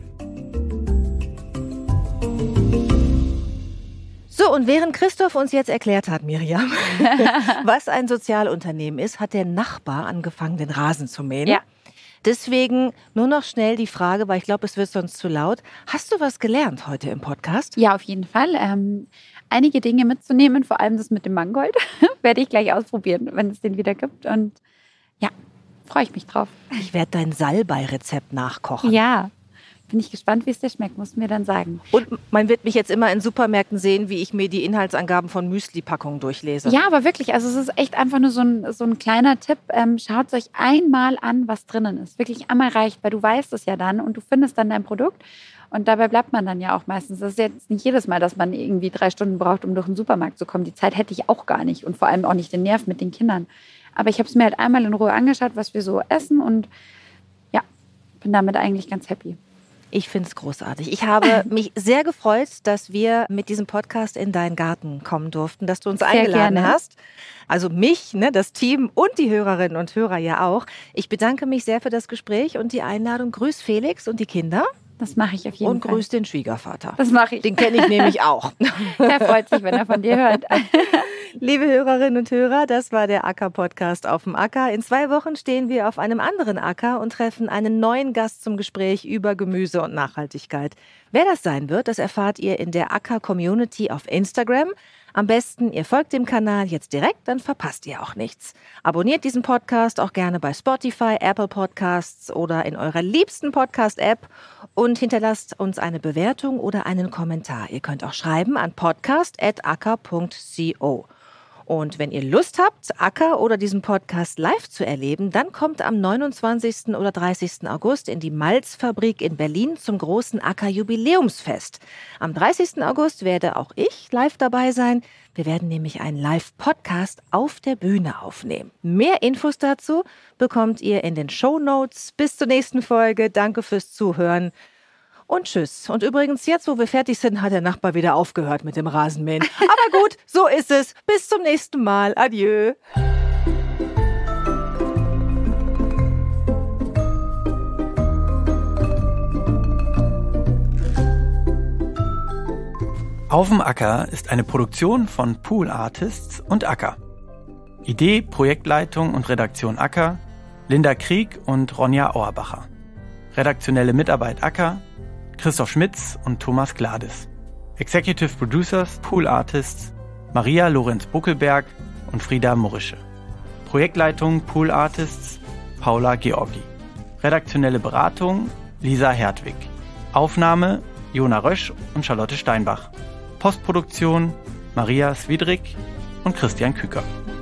So, und während Christoph uns jetzt erklärt hat, Miriam, was ein Sozialunternehmen ist, hat der Nachbar angefangen, den Rasen zu mähen. Ja. Deswegen nur noch schnell die Frage, weil ich glaube, es wird sonst zu laut. Hast du was gelernt heute im Podcast? Ja, auf jeden Fall. Ähm, einige Dinge mitzunehmen, vor allem das mit dem Mangold. Werde ich gleich ausprobieren, wenn es den wieder gibt. Und ja, freue ich mich drauf. Ich werde dein Salbei-Rezept nachkochen. Ja. Bin ich gespannt, wie es dir schmeckt, musst du mir dann sagen. Und man wird mich jetzt immer in Supermärkten sehen, wie ich mir die Inhaltsangaben von Müsli-Packungen durchlese. Ja, aber wirklich, also es ist echt einfach nur so ein, so ein kleiner Tipp. Ähm, schaut euch einmal an, was drinnen ist. Wirklich einmal reicht, weil du weißt es ja dann und du findest dann dein Produkt. Und dabei bleibt man dann ja auch meistens. Das ist jetzt nicht jedes Mal, dass man irgendwie drei Stunden braucht, um durch den Supermarkt zu kommen. Die Zeit hätte ich auch gar nicht und vor allem auch nicht den Nerv mit den Kindern. Aber ich habe es mir halt einmal in Ruhe angeschaut, was wir so essen und ja, bin damit eigentlich ganz happy. Ich finde es großartig. Ich habe mich sehr gefreut, dass wir mit diesem Podcast in deinen Garten kommen durften, dass du uns sehr eingeladen gerne. hast. Also mich, ne, das Team und die Hörerinnen und Hörer ja auch. Ich bedanke mich sehr für das Gespräch und die Einladung. Grüß Felix und die Kinder. Das mache ich auf jeden und Fall. Und grüß den Schwiegervater. Das mache ich. Den kenne ich nämlich auch. Er freut sich, wenn er von dir hört. Liebe Hörerinnen und Hörer, das war der Acker-Podcast auf dem Acker. In zwei Wochen stehen wir auf einem anderen Acker und treffen einen neuen Gast zum Gespräch über Gemüse und Nachhaltigkeit. Wer das sein wird, das erfahrt ihr in der Acker-Community auf Instagram. Am besten, ihr folgt dem Kanal jetzt direkt, dann verpasst ihr auch nichts. Abonniert diesen Podcast auch gerne bei Spotify, Apple Podcasts oder in eurer liebsten Podcast-App und hinterlasst uns eine Bewertung oder einen Kommentar. Ihr könnt auch schreiben an podcast at acker punkt co. Und wenn ihr Lust habt, Acker oder diesen Podcast live zu erleben, dann kommt am neunundzwanzigsten oder dreißigsten August in die Malzfabrik in Berlin zum großen Acker-Jubiläumsfest. Am dreißigsten August werde auch ich live dabei sein. Wir werden nämlich einen Live-Podcast auf der Bühne aufnehmen. Mehr Infos dazu bekommt ihr in den Shownotes. Bis zur nächsten Folge. Danke fürs Zuhören. Und tschüss. Und übrigens, jetzt, wo wir fertig sind, hat der Nachbar wieder aufgehört mit dem Rasenmähen. Aber gut, so ist es. Bis zum nächsten Mal. Adieu. Auf'm Acker ist eine Produktion von Pool Artists und Acker. Idee, Projektleitung und Redaktion Acker, Linda Krieg und Ronja Auerbacher. Redaktionelle Mitarbeit Acker, Christoph Schmitz und Thomas Glades. Executive Producers Pool Artists Maria Lorenz-Buckelberg und Frieda Murrische. Projektleitung Pool Artists Paula Georgi. Redaktionelle Beratung Lisa Hertwig. Aufnahme Jona Rösch und Charlotte Steinbach. Postproduktion Maria Swidrig und Christian Küker.